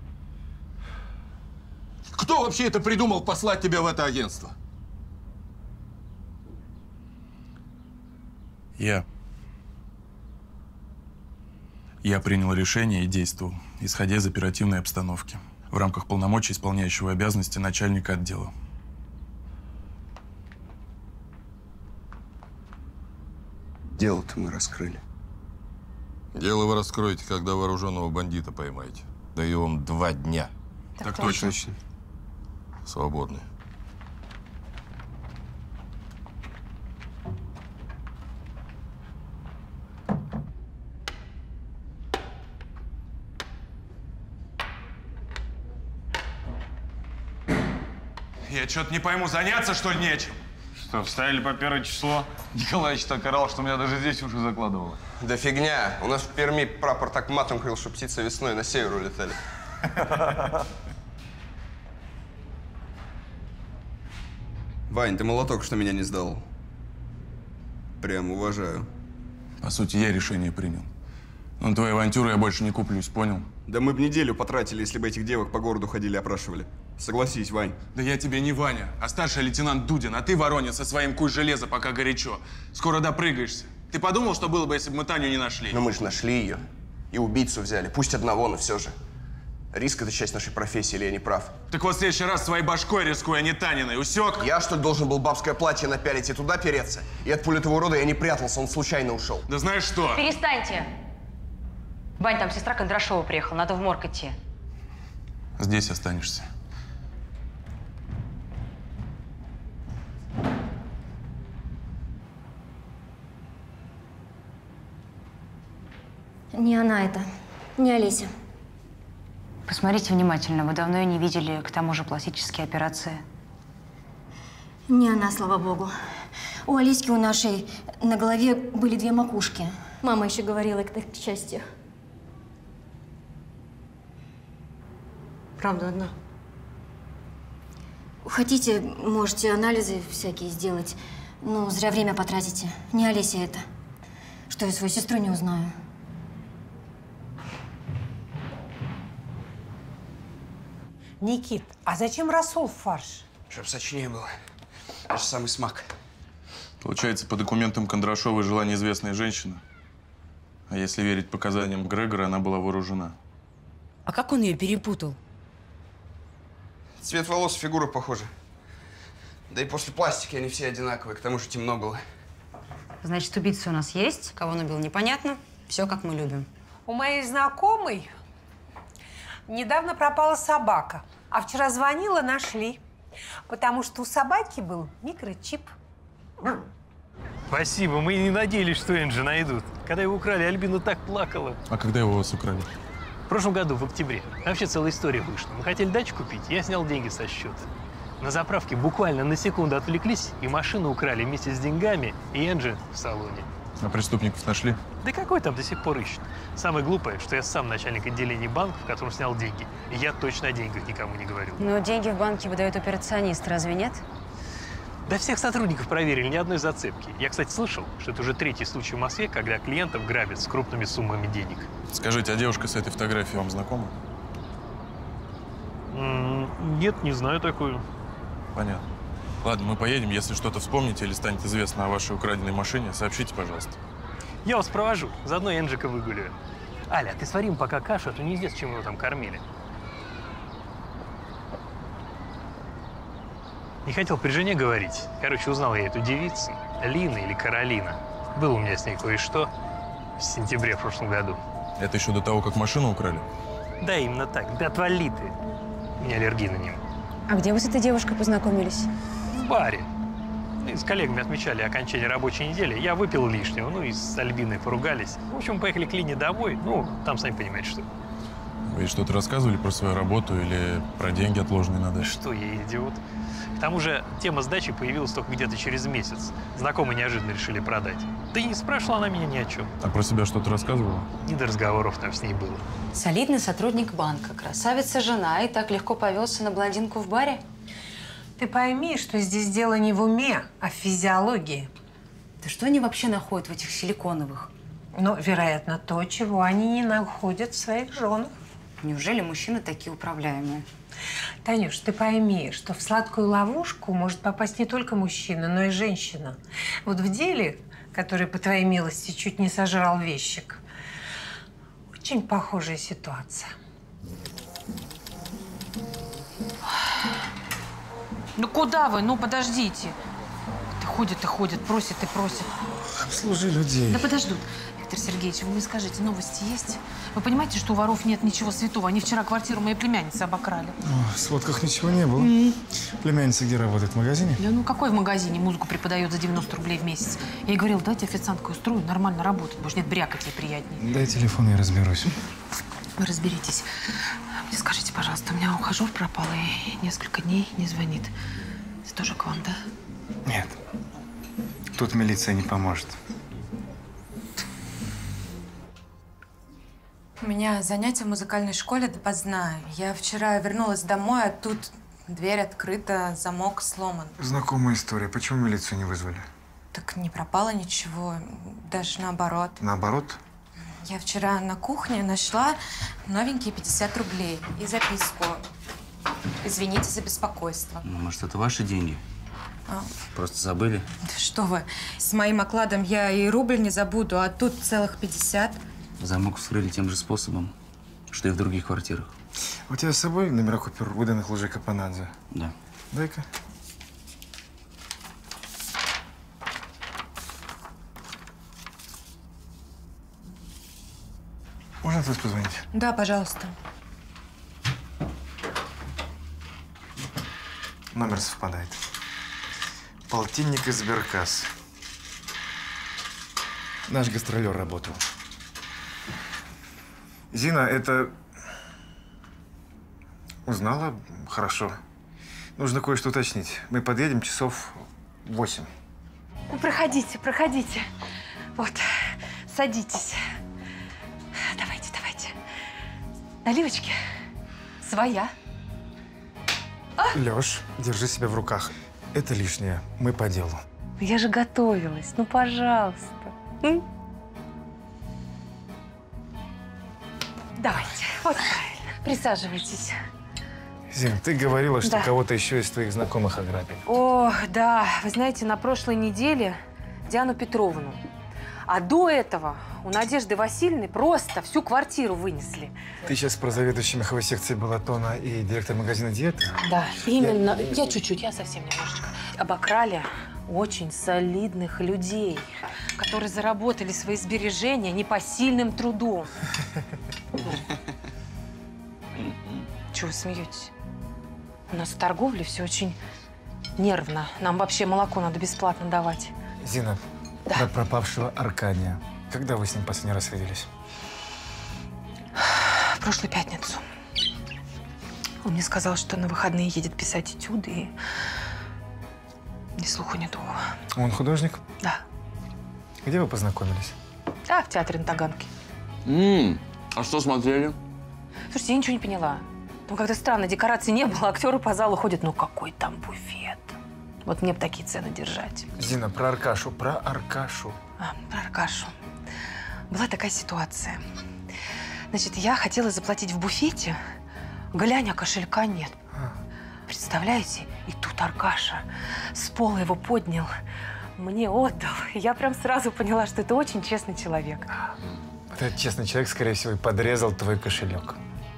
Кто вообще это придумал послать тебя в это агентство? Я. Я принял решение и действовал, исходя из оперативной обстановки, в рамках полномочий исполняющего обязанности начальника отдела. Дело-то мы раскрыли. Дело вы раскроете, когда вооруженного бандита поймаете. Даю вам два дня. Так, так точно. точно. Свободны. Я что-то не пойму, заняться, что ли, нечем? Что, вставили по первое число? Николаевич так орал, что меня даже здесь уже закладывало. Да фигня. У нас в Перми прапор так матом крыл, что птицы весной на север улетали. Вань, ты молоток, что меня не сдал. Прям уважаю. По сути, я решение принял. Но твоей авантюры я больше не куплюсь, понял? Да мы бы неделю потратили, если бы этих девок по городу ходили, опрашивали. Согласись, Вань. Да я тебе не Ваня, а старший лейтенант Дудин, а ты, Воронин, со своим куй железа, пока горячо. Скоро допрыгаешься. Ты подумал, что было бы, если бы мы Таню не нашли? Ну мы же нашли ее. И убийцу взяли. Пусть одного, но все же. Риск – это часть нашей профессии, или я не прав? Так вот в следующий раз своей башкой рискуй, а не Таниной. Усек? Я, что ли, должен был бабское платье напялить и туда переться? И от пули этого урода я не прятался, он случайно ушел. Да знаешь что? Перестаньте. Вань, там сестра Кондрашова приехала, надо в морг идти. Здесь останешься. Не она это, не Олеся. Посмотрите внимательно, вы давно ее не видели, к тому же пластические операции. Не она, слава богу. У Олеськи, у нашей, на голове были две макушки. Мама еще говорила, это к счастью. Правда, одна. Хотите, можете анализы всякие сделать. Ну, зря время потратите. Не Олеся это. Что я свою сестру не узнаю. Никит, а зачем рассол в фарш? Чтоб сочнее было. Это же самый смак. Получается, по документам Кондрашовой жила неизвестная женщина. А если верить показаниям Грегора, она была вооружена. А как он ее перепутал? Цвет волос, фигура похожа. Да и после пластики они все одинаковые, к тому же темно было. Значит, убийца у нас есть. Кого он убил, непонятно. Все, как мы любим. У моей знакомой недавно пропала собака, а вчера звонила, нашли. Потому что у собаки был микрочип. Спасибо, мы и не надеялись, что Энджи найдут. Когда его украли, Альбина так плакала. А когда его у вас украли? В прошлом году, в октябре. Вообще целая история вышла. Мы хотели дачу купить, я снял деньги со счета. На заправке буквально на секунду отвлеклись, и машину украли вместе с деньгами, и Энджи в салоне. А преступников нашли? Да какой там до сих пор ищут? Самое глупое, что я сам начальник отделения банка, в котором снял деньги. И я точно о деньгах никому не говорю. Но деньги в банке выдает операционист, разве нет? Да всех сотрудников проверили, ни одной зацепки. Я, кстати, слышал, что это уже третий случай в Москве, когда клиентов грабят с крупными суммами денег. Скажите, а девушка с этой фотографией вам знакома? М-м, нет, не знаю такую. Понятно. Ладно, мы поедем. Если что-то вспомните или станет известно о вашей украденной машине, сообщите, пожалуйста. Я вас провожу, заодно Энджика выгуляю. Аля, ты свари ему пока кашу, а то неизвестно, чем его там кормили. Не хотел при жене говорить. Короче, узнал я эту девицу. Лина или Каролина. Было у меня с ней кое-что в сентябре в прошлом году. Это еще до того, как машину украли? Да, именно так. Да отвали ты. У меня аллергия на нее. А где вы с этой девушкой познакомились? В баре. И с коллегами отмечали окончание рабочей недели. Я выпил лишнего, ну и с Альбиной поругались. В общем, поехали к Лине домой. Ну, там сами понимаете, что. Вы что-то рассказывали про свою работу или про деньги, отложенные на дачу? Что я, идиот? К тому же тема сдачи появилась только где-то через месяц. Знакомые неожиданно решили продать. Да и не спрашивала она меня ни о чем. А про себя что-то рассказывала? Не до разговоров там с ней было. Солидный сотрудник банка, красавица жена, и так легко повелся на блондинку в баре. Ты пойми, что здесь дело не в уме, а в физиологии. Да что они вообще находят в этих силиконовых? Ну, вероятно, то, чего они не находят в своих женах. Неужели мужчины такие управляемые? Танюш, ты пойми, что в сладкую ловушку может попасть не только мужчина, но и женщина. Вот в деле, который, по твоей милости, чуть не сожрал вещик, очень похожая ситуация. Ну куда вы? Ну подождите. Ты ходит и ходит, просит и просит. Обслужи людей. Да подождут. Виктор Сергеевич, вы мне скажите, новости есть? Вы понимаете, что у воров нет ничего святого? Они вчера квартиру моей племянницы обокрали. О, в сводках ничего не было. Mm. Племянница где работает? В магазине? Да ну какой в магазине? Музыку преподает за девяносто рублей в месяц. Я ей говорила, дайте официанткой устрою, нормально работать. Может, нет, брякать ей приятнее. Дай телефон, я разберусь. Вы разберитесь. Мне скажите, пожалуйста, у меня ухажер пропал и несколько дней не звонит. Это тоже к вам, да? Нет. Тут милиция не поможет. У меня занятия в музыкальной школе допоздна. Я вчера вернулась домой, а тут дверь открыта, замок сломан. Знакомая история. Почему милицию не вызвали? Так не пропало ничего, даже наоборот. Наоборот? Я вчера на кухне нашла новенькие пятьдесят рублей и записку. Извините за беспокойство. Ну, может, это ваши деньги? А? Просто забыли? Да что вы, с моим окладом я и рубль не забуду, а тут целых пятьдесят. Замок вскрыли тем же способом, что и в других квартирах. У тебя с собой номера купюр, выданных Лже Капанадзе? Да. Дай-ка. Можно вас позвонить? Да, пожалуйста. Номер совпадает. Полтинник из сберкасс. Наш гастролер работал. Зина, это… Узнала? Хорошо. Нужно кое-что уточнить. Мы подъедем часов восемь. Ну, проходите, проходите. Вот, садитесь. Давайте, давайте. Наливочки? Своя. А? Лёш, держи себя в руках. Это лишнее. Мы по делу. Я же готовилась. Ну, пожалуйста. М? Давайте. Вот правильно. Присаживайтесь. Зин, ты говорила, что Да. кого-то еще из твоих знакомых ограбили. О, да. Вы знаете, на прошлой неделе Диану Петровну. А до этого у Надежды Васильевны просто всю квартиру вынесли. Ты сейчас про заведующей меховой секции Балатона и директор магазина диеты? Да, именно. Я чуть-чуть, я совсем немножечко. Обокрали очень солидных людей, которые заработали свои сбережения непосильным трудом. Чего вы смеетесь? У нас в торговле все очень нервно. Нам вообще молоко надо бесплатно давать. Зина, Да. про пропавшего Аркадия. Когда вы с ним последний раз виделись? В прошлую пятницу. Он мне сказал, что на выходные едет писать этюды, и ни слуху, ни духу. Он художник? Да. Где вы познакомились? Да, в театре на Таганке. М, А что смотрели? Слушайте, я ничего не поняла. Там как-то странно, декораций не было, актеры по залу ходят. Ну какой там буфет? Вот мне бы такие цены держать. Зина, про Аркашу, про Аркашу. А, про Аркашу. Была такая ситуация. Значит, я хотела заплатить в буфете, глянь, а кошелька нет. Представляете? И тут Аркаша с пола его поднял, мне отдал. И я прям сразу поняла, что это очень честный человек. Вот этот честный человек, скорее всего, и подрезал твой кошелек.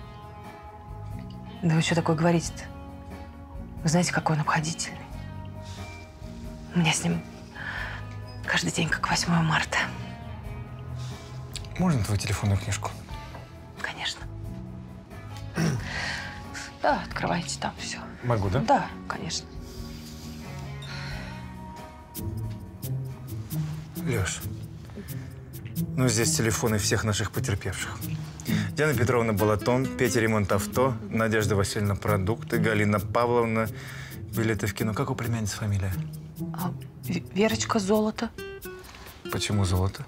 Да вы что такое говорите-то? Вы знаете, какой он обходительный. У меня с ним каждый день как восьмое марта. Можно твою телефонную книжку? Конечно. Да, открывайте там все. Могу, да? Да, конечно. Леш, ну здесь телефоны всех наших потерпевших. Диана Петровна Балатон, Петя ремонт авто, Надежда Васильевна продукты, Галина Павловна билеты в кино. Как у племянницы фамилия? А, Верочка Золото. Почему золото?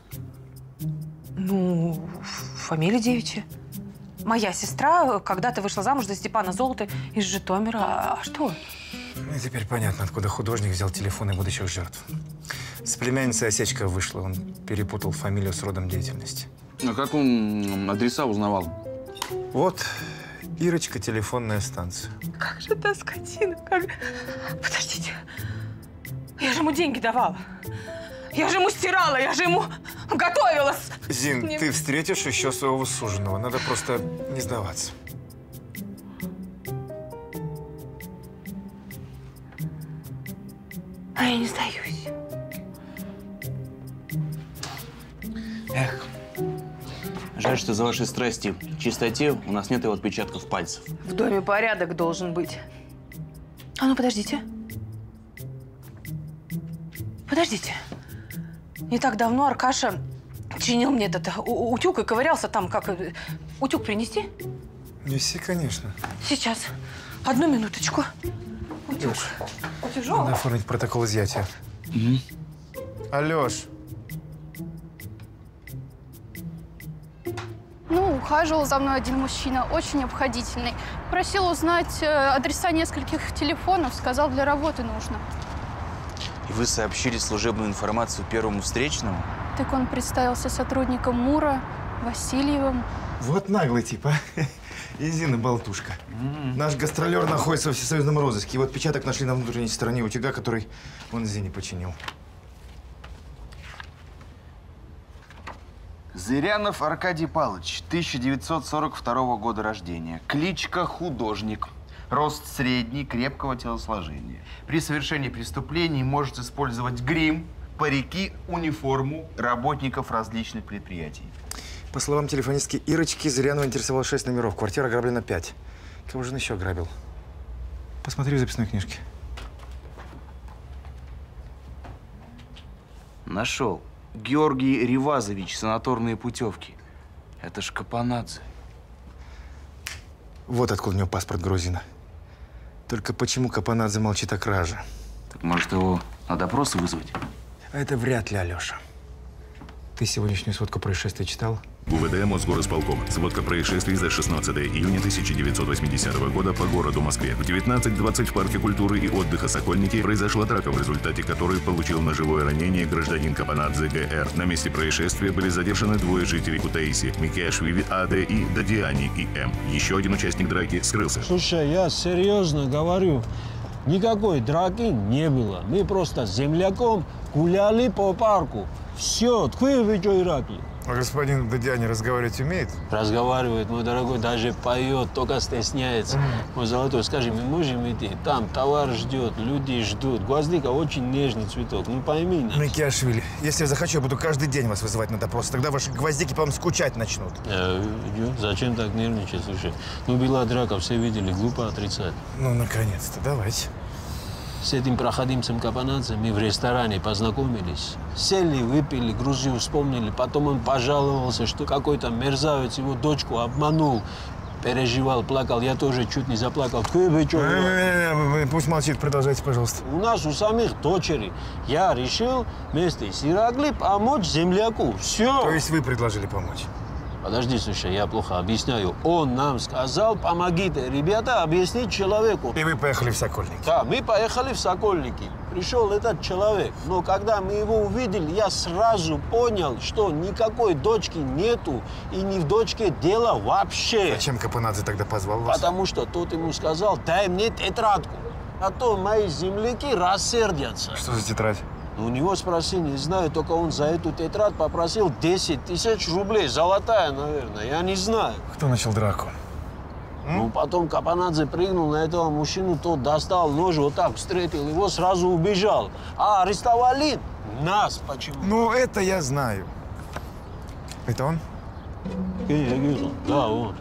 Ну, фамилия девичья. Моя сестра когда-то вышла замуж за Степана Золото из Житомира. А что? Ну, теперь понятно, откуда художник взял телефоны будущих жертв. С племянницей осечка вышла. Он перепутал фамилию с родом деятельности. А как он адреса узнавал? Вот, Ирочка, телефонная станция. Как же та скотина? Как... Подождите. Я же ему деньги давала. Я же ему стирала, я же ему готовила. Зин, Не- ты встретишь еще своего суженого. Надо просто не сдаваться. А я не сдаюсь. Эх, жаль, что за вашей страсти к чистоте у нас нет его отпечатков пальцев. В доме порядок должен быть. А ну, подождите. Подождите. Не так давно Аркаша чинил мне этот у- утюг и ковырялся там, как... э, Утюг принести? Неси, конечно. Сейчас. Одну минуточку. Утюг. Леш, Утюжок. надо оформить протокол изъятия. Алёш, Ну, ухаживал за мной один мужчина, очень обходительный. Просил узнать э, адреса нескольких телефонов, сказал, для работы нужно. И вы сообщили служебную информацию первому встречному? Так он представился сотрудником МУРа, Васильевым. вот наглый тип, а? И Зина болтушка. Наш гастролер находится во всесоюзном розыске. Его отпечаток нашли на внутренней стороне утюга, который он Зине починил. Зырянов Аркадий Павлович, тысяча девятьсот сорок второго года рождения. Кличка Художник. Рост средний, крепкого телосложения. При совершении преступлений может использовать грим, парики, униформу работников различных предприятий. По словам телефонистки Ирочки, Зырянова интересовало шесть номеров. Квартира ограблена пять. Кого же он еще ограбил? Посмотри в записной книжке. Нашел. Георгий Ревазович, санаторные путевки. Это ж Капанадзе. Вот откуда у него паспорт грузина. Только почему Капанадзе молчит о краже? Так может его на допросы вызвать? А это вряд ли, Алёша. Ты сегодняшнюю сводку происшествия читал? ГУВД Мосгорисполком. Сводка происшествий за шестнадцатое июня тысяча девятьсот восьмидесятого года по городу Москве. В девятнадцать двадцать в парке культуры и отдыха «Сокольники» произошла драка, в результате которой получил ножевое ранение гражданин Капанадзе ГР. На месте происшествия были задержаны двое жителей Кутаиси – Микиашвили АД и Дадиани ИМ. Еще один участник драки скрылся. Слушай, я серьезно говорю, никакой драки не было. Мы просто с земляком гуляли по парку. Все, тквы вы что, Ираклий? А господин Дадиани разговаривать умеет? Разговаривает, мой дорогой, даже поет, только стесняется. Mm. Мой золотой, скажи, мы можем идти? Там товар ждет, люди ждут. Гвоздика очень нежный цветок, ну пойми нас. Микиашвили, если я захочу, я буду каждый день вас вызывать на допрос. Тогда ваши гвоздики, по-моему, скучать начнут. Я видел. Зачем так нервничать, слушай? Ну, была драка, все видели, глупо отрицать. Ну, наконец-то, давайте. С этим проходимцем Капанадзе мы в ресторане познакомились. Сели, выпили, Грузию вспомнили. Потом он пожаловался, что какой-то мерзавец его дочку обманул. Переживал, плакал. Я тоже чуть не заплакал. Вы что? Пусть молчит. Продолжайте, пожалуйста. У нас у самих дочери. Я решил вместе с Ираклией помочь земляку. Все. То есть вы предложили помочь? Подожди, слушай, я плохо объясняю. Он нам сказал, помогите, ребята, объяснить человеку. И вы поехали в Сокольники? Да, мы поехали в Сокольники. Пришел этот человек. Но когда мы его увидели, я сразу понял, что никакой дочки нету. И не в дочке дело вообще. Зачем Капанадзе тогда позвал вас? Потому что тот ему сказал, дай мне тетрадку. А то мои земляки рассердятся. Что за тетрадь? У него спроси, не знаю, только он за эту тетрадь попросил десять тысяч рублей. Золотая, наверное, я не знаю. Кто начал драку? Ну, потом Капанадзе прыгнул на этого мужчину, тот достал нож, вот так встретил его, сразу убежал. А арестовали нас почему? Ну, это я знаю. Это он? Да, он.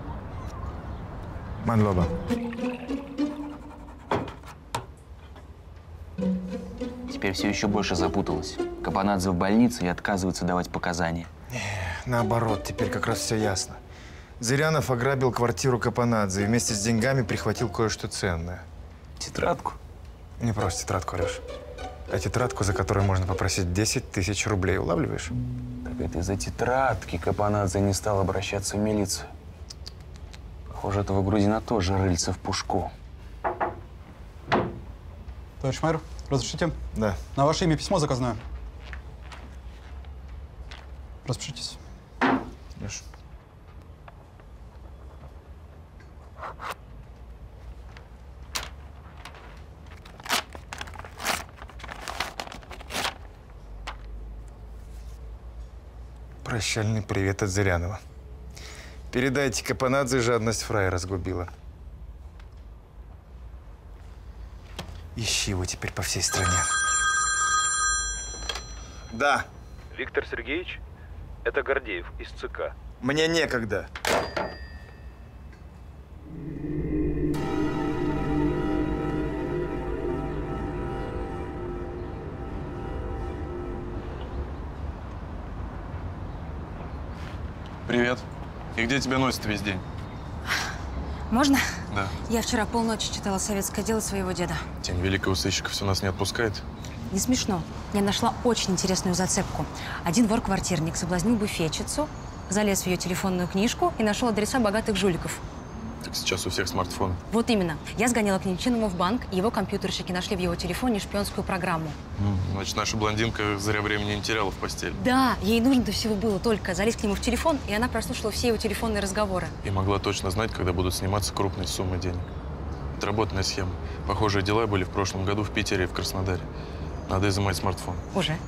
Манлоба. Теперь все еще больше запуталась. Капанадзе в больнице и отказывается давать показания. Наоборот, теперь как раз все ясно. Зырянов ограбил квартиру Капанадзе и вместе с деньгами прихватил кое-что ценное. Тетрадку? Не просто тетрадку, Алеш. А тетрадку, за которую можно попросить десять тысяч рублей. Улавливаешь? Так это из-за тетрадки Капанадзе не стал обращаться в милицию. Похоже, этого грузина тоже рыльца в пушку. Товарищ мэр, разрешите? Да. На ваше имя письмо заказное. Распишитесь. Леш. Прощальный привет от Зырянова. Передайте Капанадзе, жадность фрая разгубила. Ищи его теперь по всей стране. Да. Виктор Сергеевич, это Гордеев из ЦК. Мне некогда. Привет. И где тебя носит весь день? Можно? Да. Я вчера полночи читала советское дело своего деда. Тень великого сыщика все нас не отпускает. Не смешно. Я нашла очень интересную зацепку. Один вор-квартирник соблазнил буфетчицу, залез в ее телефонную книжку и нашел адреса богатых жуликов. Так сейчас у всех смартфон. Вот именно. Я сгоняла к Нечиному в банк, и его компьютерщики нашли в его телефоне шпионскую программу. Значит, наша блондинка зря времени не теряла в постели. Да, ей нужно-то всего было только залезть к нему в телефон, и она прослушала все его телефонные разговоры. И могла точно знать, когда будут сниматься крупные суммы денег. Отработанная схема. Похожие дела были в прошлом году в Питере и в Краснодаре. Надо изымать смартфон. Уже.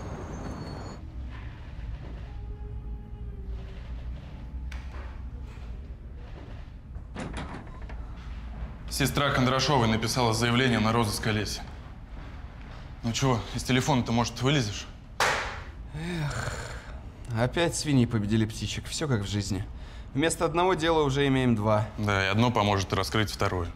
Сестра Кондрашовой написала заявление на розыск Олеси. Ну чего, из телефона-то, может, вылезешь? Эх, опять свиньи победили птичек. Все как в жизни. Вместо одного дела уже имеем два. Да, и одно поможет раскрыть второе.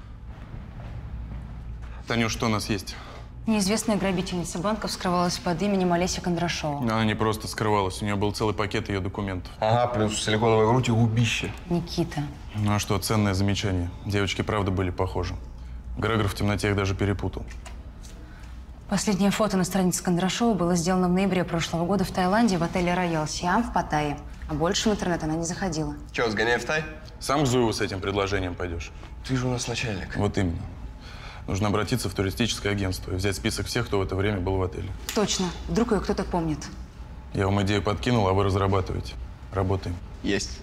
Танюш, что у нас есть? Неизвестная грабительница банков скрывалась под именем Олеся Кондрашова. Она не просто скрывалась, у нее был целый пакет ее документов. Ага, плюс силиконовая грудь и губище. Никита. Ну а что, ценное замечание. Девочки, правда, были похожи. Грегор в темноте их даже перепутал. Последнее фото на странице Кондрашова было сделано в ноябре прошлого года в Таиланде в отеле «Роял Сиам» в Паттайе. А больше в интернет она не заходила. Че, сгоняем в Тай? Сам в Зуеву с этим предложением пойдешь. Ты же у нас начальник. Вот именно. Нужно обратиться в туристическое агентство и взять список всех, кто в это время был в отеле. Точно. Вдруг ее кто-то помнит. Я вам идею подкинул, а вы разрабатываете. Работаем. Есть.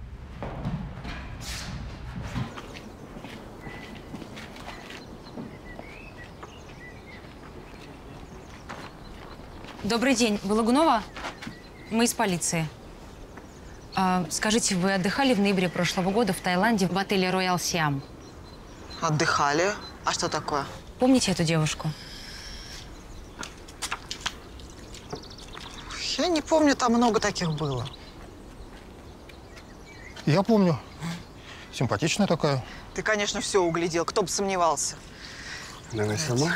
Добрый день. Вы Лагунова? Мы из полиции. А, скажите, вы отдыхали в ноябре прошлого года в Таиланде в отеле «Роял Сиам»? Отдыхали? А что такое? Помните эту девушку? Я не помню, там много таких было. Я помню. Симпатичная такая. Ты, конечно, все углядел. Кто бы сомневался. Она сама?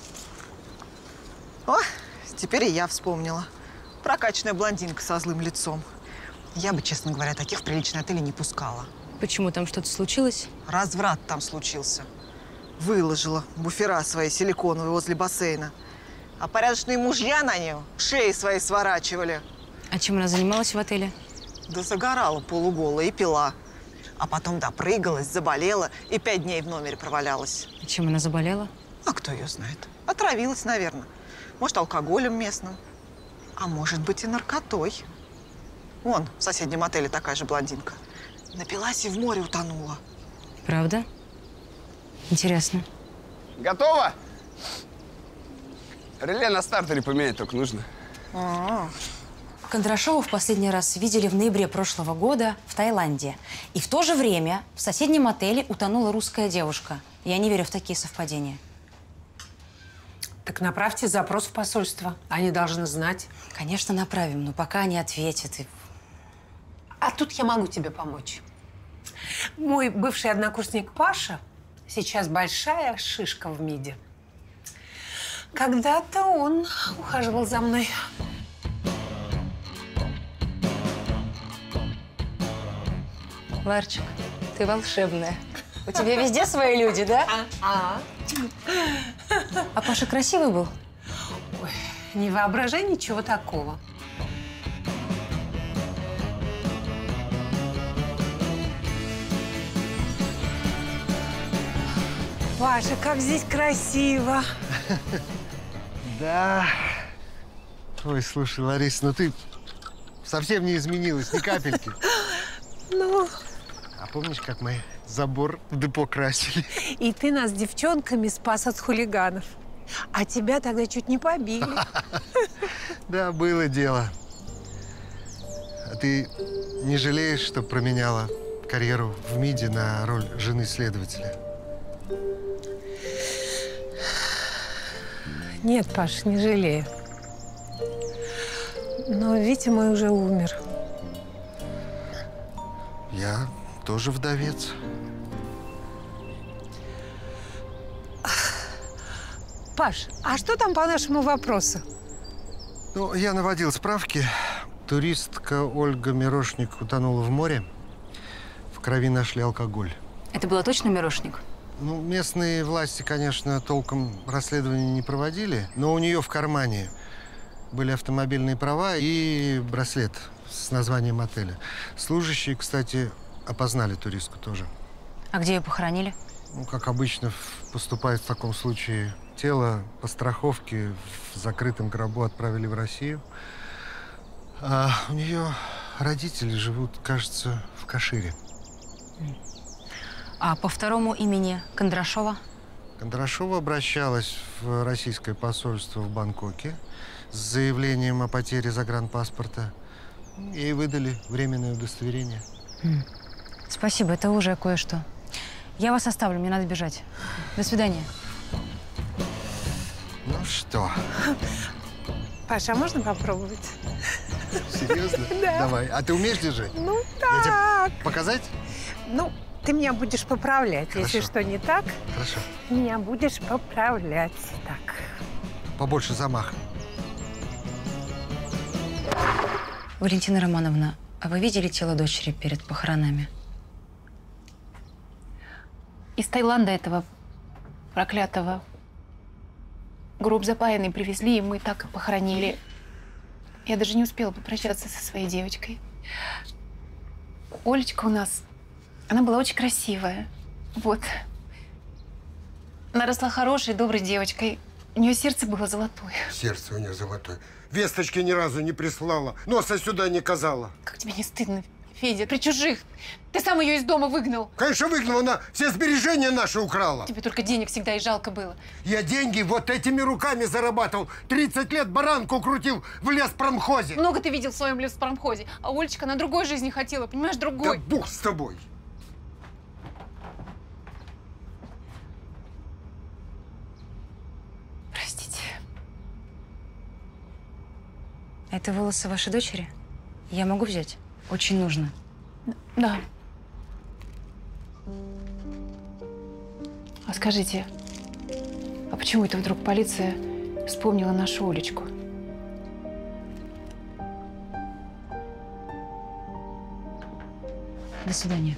О, теперь и я вспомнила. Прокачанная блондинка со злым лицом. Я бы, честно говоря, таких в приличный отель не пускала. Почему? Там что-то случилось? Разврат там случился. Выложила буфера свои силиконовые возле бассейна. А порядочные мужья на нее шеи свои сворачивали. А чем она занималась в отеле? Да загорала полуголая и пила. А потом допрыгалась, заболела и пять дней в номере провалялась. И чем она заболела? А кто ее знает? Отравилась, наверное. Может, алкоголем местным. А может быть, и наркотой. Вон, в соседнем отеле такая же блондинка. Напилась и в море утонула. Правда? Интересно. Готово? Реле на стартере поменять только нужно. А-а-а. Кондрашова в последний раз видели в ноябре прошлого года в Таиланде. И в то же время в соседнем отеле утонула русская девушка. Я не верю в такие совпадения. Так направьте запрос в посольство. Они должны знать. Конечно, направим, но пока они ответят. И... А тут я могу тебе помочь. Мой бывший однокурсник Паша сейчас большая шишка в МИДе. Когда-то он ухаживал за мной. Варчик, ты волшебная. У тебя везде свои люди, да? А, а Паша красивый был? Ой, не воображай ничего такого. Паша, как здесь красиво. Да. Ой, слушай, Лариса, ну ты совсем не изменилась, ни капельки. Ну? А помнишь, как мы забор в депо красили? И ты нас с девчонками спас от хулиганов. А тебя тогда чуть не побили. Да, было дело. А ты не жалеешь, что променяла карьеру в МИДе на роль жены следователя? Нет, Паш, не жалею. Но Витя мой уже умер. Я тоже вдовец. Паш, а что там по нашему вопросу? Ну, я наводил справки. Туристка Ольга Мирошник утонула в море. В крови нашли алкоголь. Это было точно Мирошник? Ну, местные власти, конечно, толком расследования не проводили, но у нее в кармане были автомобильные права и браслет с названием отеля. Служащие, кстати, опознали туристку тоже. А где ее похоронили? Ну, как обычно поступает в таком случае, тело по страховке в закрытом гробу отправили в Россию. А у нее родители живут, кажется, в Кашире. А по второму имени Кондрашова? Кондрашова обращалась в российское посольство в Бангкоке с заявлением о потере загранпаспорта. Ей выдали временное удостоверение. М. Спасибо, это уже кое-что. Я вас оставлю, мне надо бежать. До свидания. Ну что? Паша, а можно попробовать? Серьезно? Да. Давай. А ты умеешь держать? Ну, Я так. тебе показать? Ну, ты меня будешь поправлять. Хорошо. Если что не так, Хорошо. меня будешь поправлять. Так. Побольше замаха. Валентина Романовна, а вы видели тело дочери перед похоронами? Из Таиланда этого проклятого Гроб запаянный привезли, и мы так и похоронили. Я даже не успела попрощаться со своей девочкой. Олечка у нас, она была очень красивая. Вот. Она росла хорошей, доброй девочкой. У нее сердце было золотое. Сердце у нее золотое. Весточки ни разу не прислала, носа сюда не казала. Как тебе не стыдно, Федя, при чужих? Ты сам ее из дома выгнал. Конечно, выгнал, она все сбережения наши украла. Тебе только денег всегда и жалко было. Я деньги вот этими руками зарабатывал. тридцать лет баранку крутил в леспромхозе. Много ты видел в своем леспромхозе, а Олечка на другой жизни хотела, понимаешь, другой. Да бог с тобой. Простите. Это волосы вашей дочери? Я могу взять? Очень нужно. Да. А скажите, а почему это вдруг полиция вспомнила нашу Олечку? До свидания.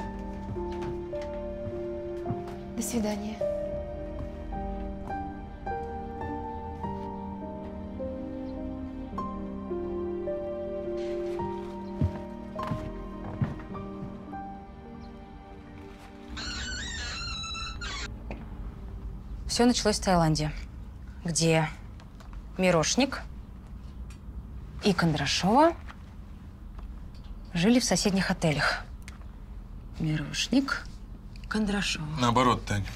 До свидания. Все началось в Таиланде, где Мирошник и Кондрашова жили в соседних отелях. Мирошник, Кондрашова. Наоборот, Тань.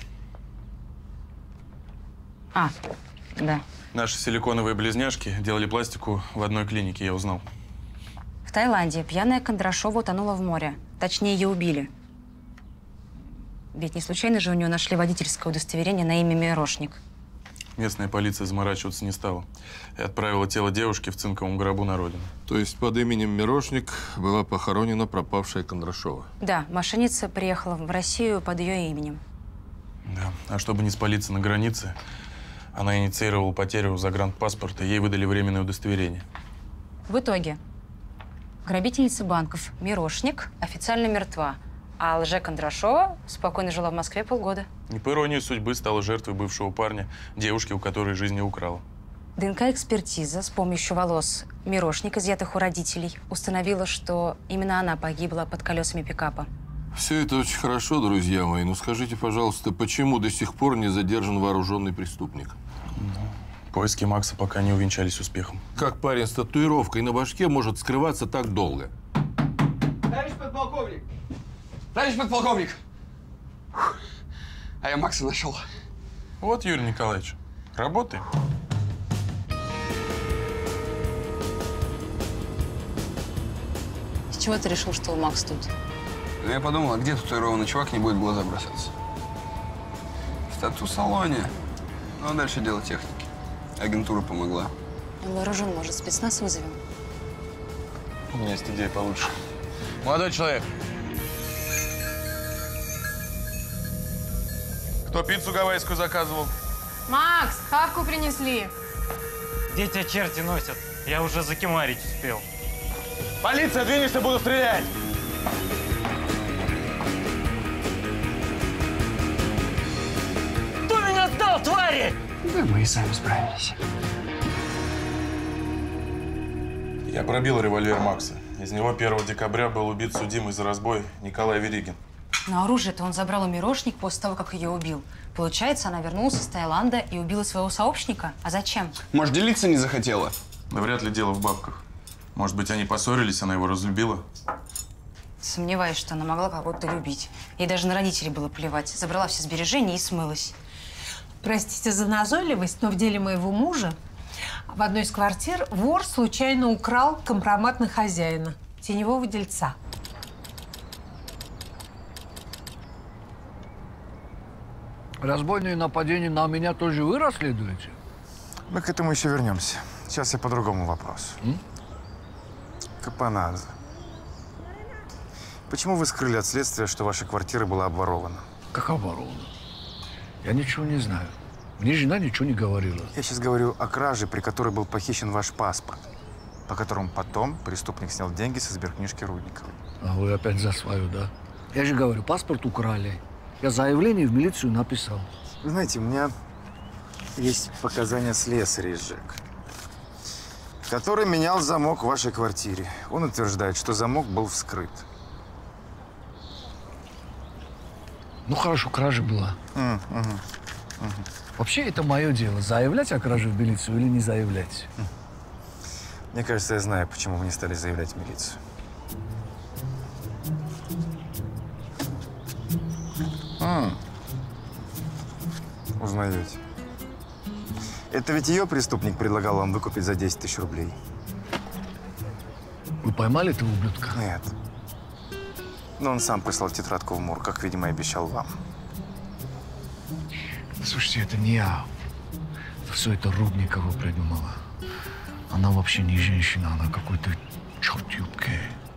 А, да. Наши силиконовые близняшки делали пластику в одной клинике, я узнал. В Таиланде пьяная Кондрашова утонула в море. Точнее, ее убили. Ведь не случайно же у нее нашли водительское удостоверение на имя Мирошник. Местная полиция заморачиваться не стала и отправила тело девушки в цинковом гробу на родину. То есть под именем Мирошник была похоронена пропавшая Кондрашова? Да, мошенница приехала в Россию под ее именем. Да. А чтобы не спалиться на границе, она инициировала потерю загранпаспорта, ей выдали временное удостоверение. В итоге грабительница банков Мирошник официально мертва, а лже-Кондрашова спокойно жила в Москве полгода. И по иронии судьбы стала жертвой бывшего парня, девушки, у которой жизнь не украла. ДНК-экспертиза с помощью волос Мирошник, изъятых у родителей, установила, что именно она погибла под колесами пикапа. Все это очень хорошо, друзья мои, но скажите, пожалуйста, почему до сих пор не задержан вооруженный преступник? Поиски Макса пока не увенчались успехом. Как парень с татуировкой на башке может скрываться так долго? Товарищ подполковник! Товарищ подполковник! Фух. А я Макса нашел. Вот, Юрий Николаевич, работаем. С чего ты решил, что Макс тут? Ну, я подумал, а где татуированный чувак не будет в глаза бросаться? В тату-салоне. Ну, а дальше дело техники. Агентура помогла. Он вооружен, может, спецназ вызовем? У меня есть идея получше. Молодой человек. Кто пиццу гавайскую заказывал? Макс, хавку принесли. Где тебя черти носят? Я уже закимарить успел. Полиция, двинешься, буду стрелять! Кто меня сдал, твари? Да мы и сами справились. Я пробил револьвер Макса. Из него первого декабря был убит судимый за разбой Николай Веригин. Но оружие-то он забрал у Мирошник после того, как ее убил. Получается, она вернулась из Таиланда и убила своего сообщника? А зачем? Может, делиться не захотела? Да вряд ли дело в бабках. Может быть, они поссорились, она его разлюбила? Сомневаюсь, что она могла кого-то любить. Ей даже на родителей было плевать. Забрала все сбережения и смылась. Простите за назойливость, но в деле моего мужа в одной из квартир вор случайно украл компромат на хозяина, теневого дельца. Разбойные нападения на меня тоже вы расследуете? Мы к этому еще вернемся. Сейчас я по другому вопросу. М? Капонадзе. Почему вы скрыли от следствия, что ваша квартира была обворована? Как обворована? Я ничего не знаю. Мне жена ничего не говорила. Я сейчас говорю о краже, при которой был похищен ваш паспорт, по которому потом преступник снял деньги со сберкнижки Рудниковой. А вы опять за свою, да? Я же говорю, паспорт украли. Я заявление в милицию написал. Вы знаете, у меня есть показания слесаря из ЖЭК, который менял замок в вашей квартире. Он утверждает, что замок был вскрыт. Ну хорошо, кража была. Mm, угу, угу. Вообще это мое дело, заявлять о краже в милицию или не заявлять. Мне кажется, я знаю, почему вы не стали заявлять в милицию. А. Узнаете. Это ведь ее преступник предлагал вам выкупить за десять тысяч рублей. Вы поймали этого ублюдка? Нет. Но он сам прислал тетрадку в морг, как, видимо, и обещал вам. Слушайте, это не я. Все это Рудникова придумала. Она вообще не женщина, она какой-то черт юбки.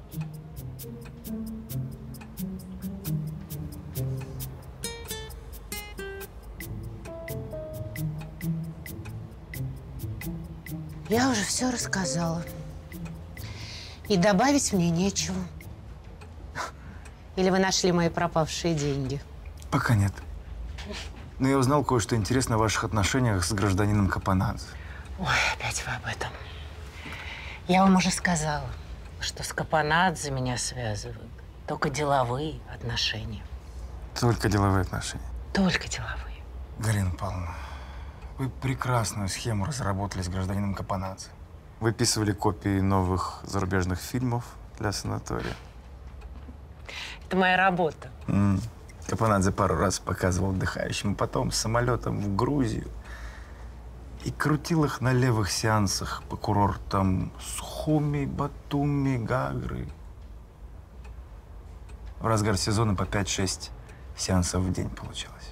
Я уже все рассказала. И добавить мне нечего. Или вы нашли мои пропавшие деньги? Пока нет. Но я узнал кое-что интересное о ваших отношениях с гражданином Капанадзе. Ой, опять вы об этом. Я вам уже сказала, что с Капанадзе меня связывают только деловые отношения. Только деловые отношения? Только деловые. Галина Павловна, вы прекрасную схему разработали с гражданином Капанадзе. Выписывали копии новых зарубежных фильмов для санатория. Это моя работа. М. Капанадзе пару раз показывал отдыхающим, потом с самолетом в Грузию. И крутил их на левых сеансах по курортам Сухуми, Батуми, Гагры. В разгар сезона по пять-шесть сеансов в день получалось.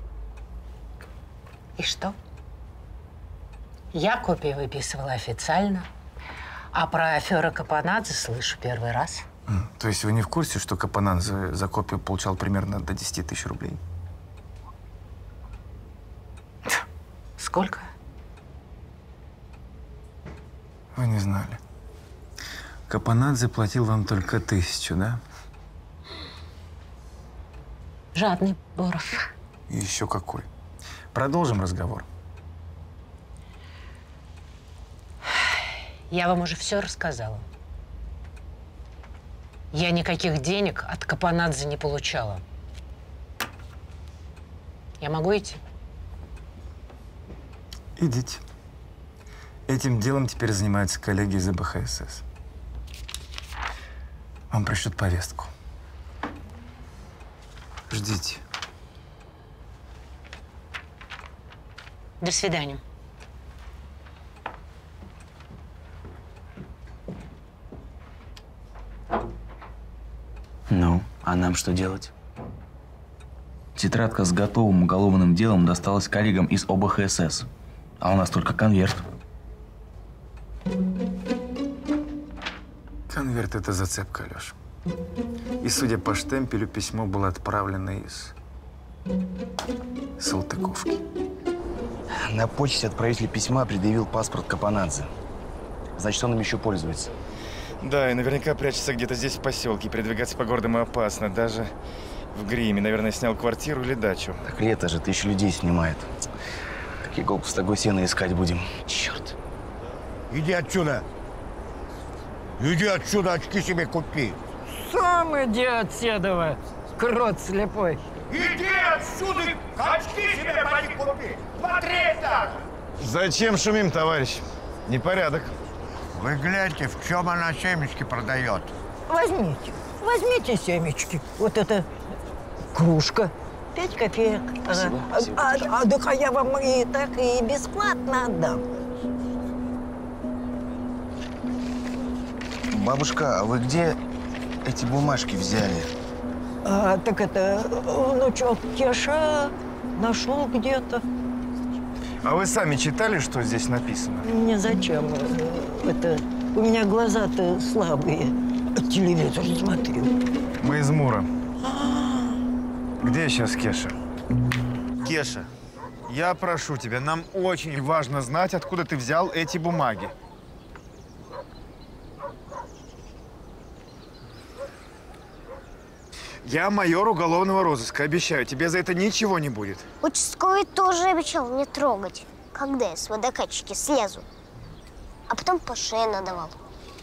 И что? Я копии выписывала официально, а про аферу Капанадзе слышу первый раз. М. То есть вы не в курсе, что Капанадзе за копию получал примерно до десяти тысяч рублей? Сколько? Вы не знали. Капанадзе платил вам только тысячу, да? Жадный Боров. И еще какой. Продолжим разговор. Я вам уже все рассказала. Я никаких денег от Капанадзе не получала. Я могу идти? Идите. Этим делом теперь занимаются коллеги из ЭБХСС. Вам пришлют повестку. Ждите. До свидания. Ну, а нам что делать? Тетрадка с готовым уголовным делом досталась коллегам из ОБХСС, а у нас только конверт. Конверт – это зацепка, Леш. И, судя по штемпелю, письмо было отправлено из Салтыковки. На почте отправитель письма предъявил паспорт Капанадзе. Значит, он им еще пользуется. Да, и наверняка прячется где-то здесь, в поселке. Передвигаться по городу ему опасно, даже в гриме. Наверное, снял квартиру или дачу. Так лето же, тысячу людей снимает. Как иголку в стогу сена искать будем. Черт. Иди отсюда. Иди отсюда, очки себе купи. Сам иди отседова, крот слепой. Иди отсюда, очки себе поди купи. Смотреть так. Зачем шумим, товарищ? Непорядок. Вы гляньте, в чем она семечки продает. Возьмите, возьмите семечки. Вот это кружка. Пять копеек. Спасибо, Ага. спасибо. А, а, а, так а я вам и так и бесплатно отдам. Бабушка, а вы где эти бумажки взяли? А, так это внучок Кеша нашел где-то. А вы сами читали, что здесь написано? Мне зачем? Это у меня глаза-то слабые. Телевизор смотрю. Мы из Мура. Где сейчас Кеша? Кеша, я прошу тебя, нам очень важно знать, откуда ты взял эти бумаги. Я майор уголовного розыска, обещаю, тебе за это ничего не будет. Участковый тоже обещал не трогать. когда я с водокачки слезу. А потом по шее надавал.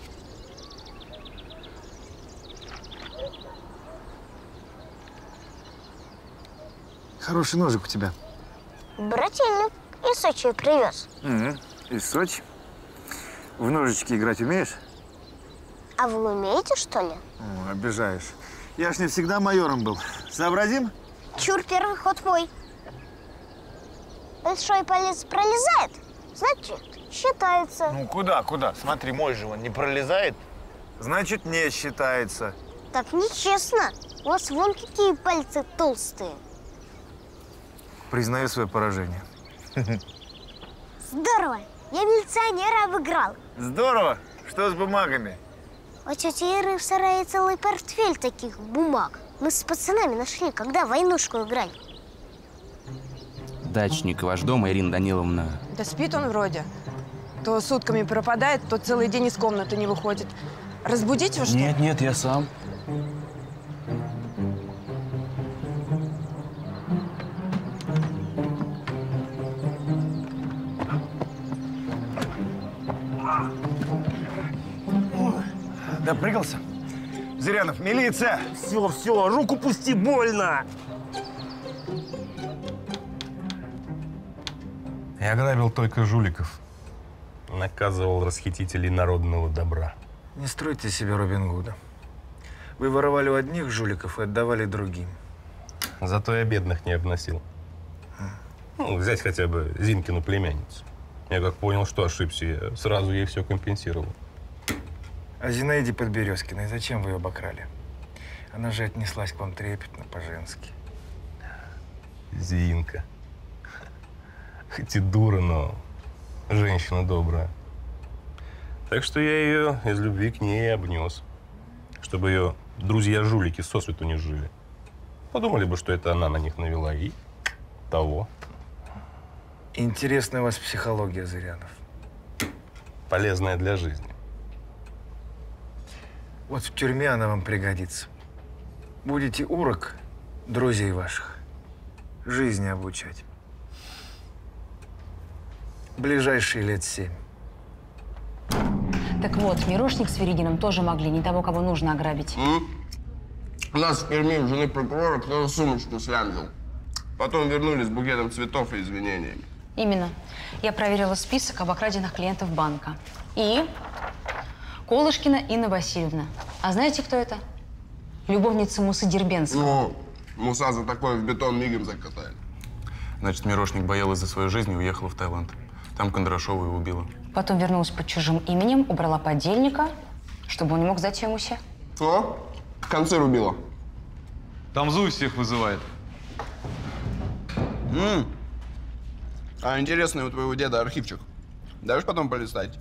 Хороший ножик у тебя. Брательник из Сочи привез. Угу. Из Сочи. В ножички играть умеешь? А вы умеете, что ли? О, обижаешь. Я ж не всегда майором был. Сообразим? Чур, первый ход мой. Большой палец пролезает, значит, считается. Ну, куда, куда? Смотри, мой же он не пролезает. Значит, не считается. Так нечестно. У вас вон какие пальцы толстые. Признаю свое поражение. Здорово. Я милиционера обыграл. Здорово. Что с бумагами? У тети Иры в сарае целый портфель таких бумаг. Мы с пацанами нашли, когда в войнушку играли. Дачник, ваш дом, Ирина Даниловна. Да спит он вроде. То сутками пропадает, то целый день из комнаты не выходит. Разбудить его, что ли? Нет, нет, я сам. Допрыгался? Зырянов, милиция! Все, все, руку пусти, больно! Я грабил только жуликов. Наказывал расхитителей народного добра. Не стройте себе Робин Гуда. Вы воровали у одних жуликов и отдавали другим. Зато я бедных не обносил. Ну, взять хотя бы Зинкину племянницу. Я как понял, что ошибся, я сразу ей все компенсировал. А Зинаиде Подберезкиной зачем вы ее обокрали? Она же отнеслась к вам трепетно, по-женски. Зинка. Хоть и дура, но женщина добрая. Так что я ее из любви к ней и обнес. Чтобы ее друзья-жулики сосвету не жили. Подумали бы, что это она на них навела, и того. Интересная у вас психология, Зырянов. Полезная для жизни. Вот в тюрьме она вам пригодится. Будете урок друзей ваших жизни обучать. Ближайшие лет семь. Так вот, Мирошник с Веригиным тоже могли не того, кого нужно ограбить. М? У нас в Перми у жены прокурора кто-то сумочку слямзил. Потом вернулись с букетом цветов и извинениями. Именно. Я проверила список обокраденных клиентов банка. И Колышкина Инна Васильевна. А знаете, кто это? Любовница Мусы Дербенского. Ну, Муса за такое в бетон мигом закатали. Значит, Мирошник боялась за свою жизнь и уехала в Таиланд. Там Кондрашова и убила. Потом вернулась под чужим именем, убрала подельника, чтобы он не мог сдать ее Мусе. Что? В конце рубила. Там Зуй всех вызывает. М. А интересный у твоего деда архивчик. Дашь потом полистать?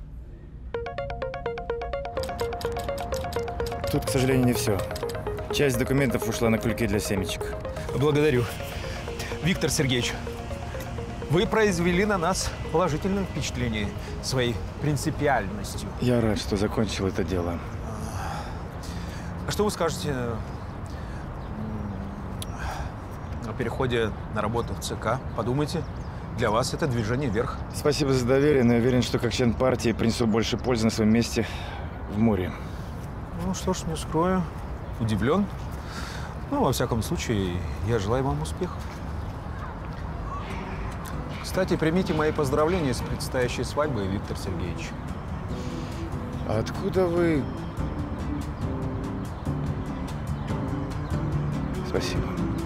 Тут, к сожалению, не все. Часть документов ушла на кульки для семечек. Благодарю. Виктор Сергеевич, вы произвели на нас положительное впечатление своей принципиальностью. Я рад, что закончил это дело. А что вы скажете о переходе на работу в ЦК? Подумайте, для вас это движение вверх. Спасибо за доверие, но я уверен, что как член партии принесу больше пользы на своем месте в море. Ну что ж, не скрою, удивлен. Ну, во всяком случае, я желаю вам успехов. Кстати, примите мои поздравления с предстоящей свадьбой, Виктор Сергеевич. А откуда вы? Спасибо.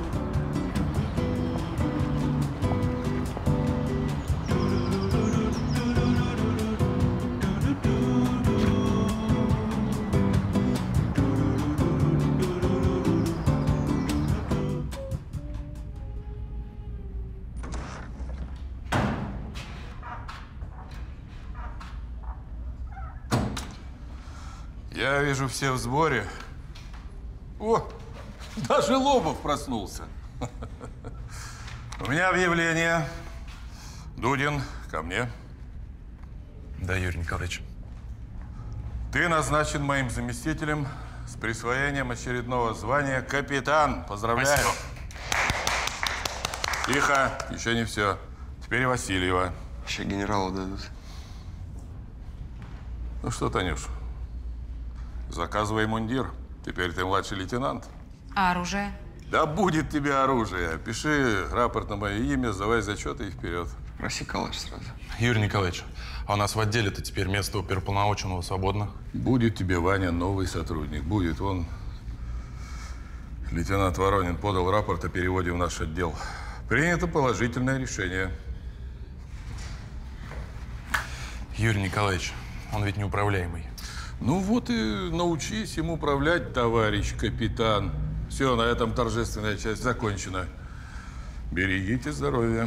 Я вижу, все в сборе. О, даже Лобов проснулся. У меня объявление. Дудин, ко мне. Да, Юрий Николаевич. Ты назначен моим заместителем с присвоением очередного звания капитан. Поздравляю. Спасибо. Тихо, еще не все. Теперь Васильева. Еще генералу дадут. Ну что, Танюш, заказывай мундир. Теперь ты младший лейтенант. А оружие? Да будет тебе оружие. Пиши рапорт на мое имя, сдавай зачеты и вперед. Проси калаш сразу. Юрий Николаевич, а у нас в отделе-то теперь место оперуполномоченного свободно? Будет тебе, Ваня, новый сотрудник. Будет. Он, лейтенант Воронин, подал рапорт о переводе в наш отдел. Принято положительное решение. Юрий Николаевич, он ведь неуправляемый. Ну вот и научись им управлять, товарищ капитан. Все, на этом торжественная часть закончена. Берегите здоровье.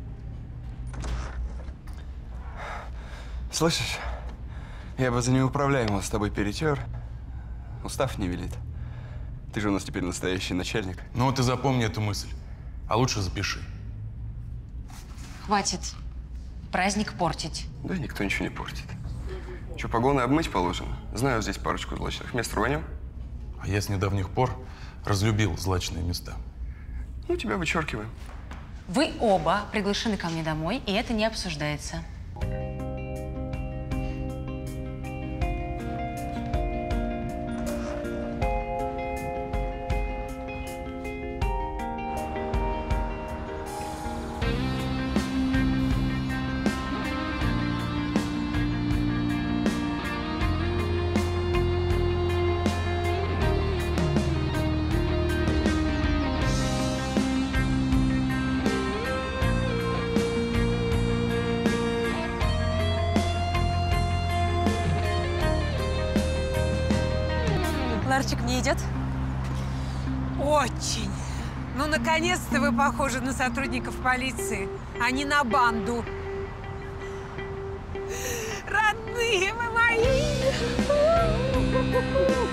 Слышишь, я бы за неуправляемого с тобой перетер. Устав не велит. Ты же у нас теперь настоящий начальник. Ну вот и запомни эту мысль. А лучше запиши. Хватит праздник портить. Да никто ничего не портит. Че, погоны обмыть положено? Знаю здесь парочку злачных мест. Рванем? А я с недавних пор разлюбил злачные места. Ну, тебя вычеркиваем. Вы оба приглашены ко мне домой, и это не обсуждается. Ларчик мне идет? Очень. Ну, наконец-то вы похожи на сотрудников полиции, а не на банду. Родные вы мои!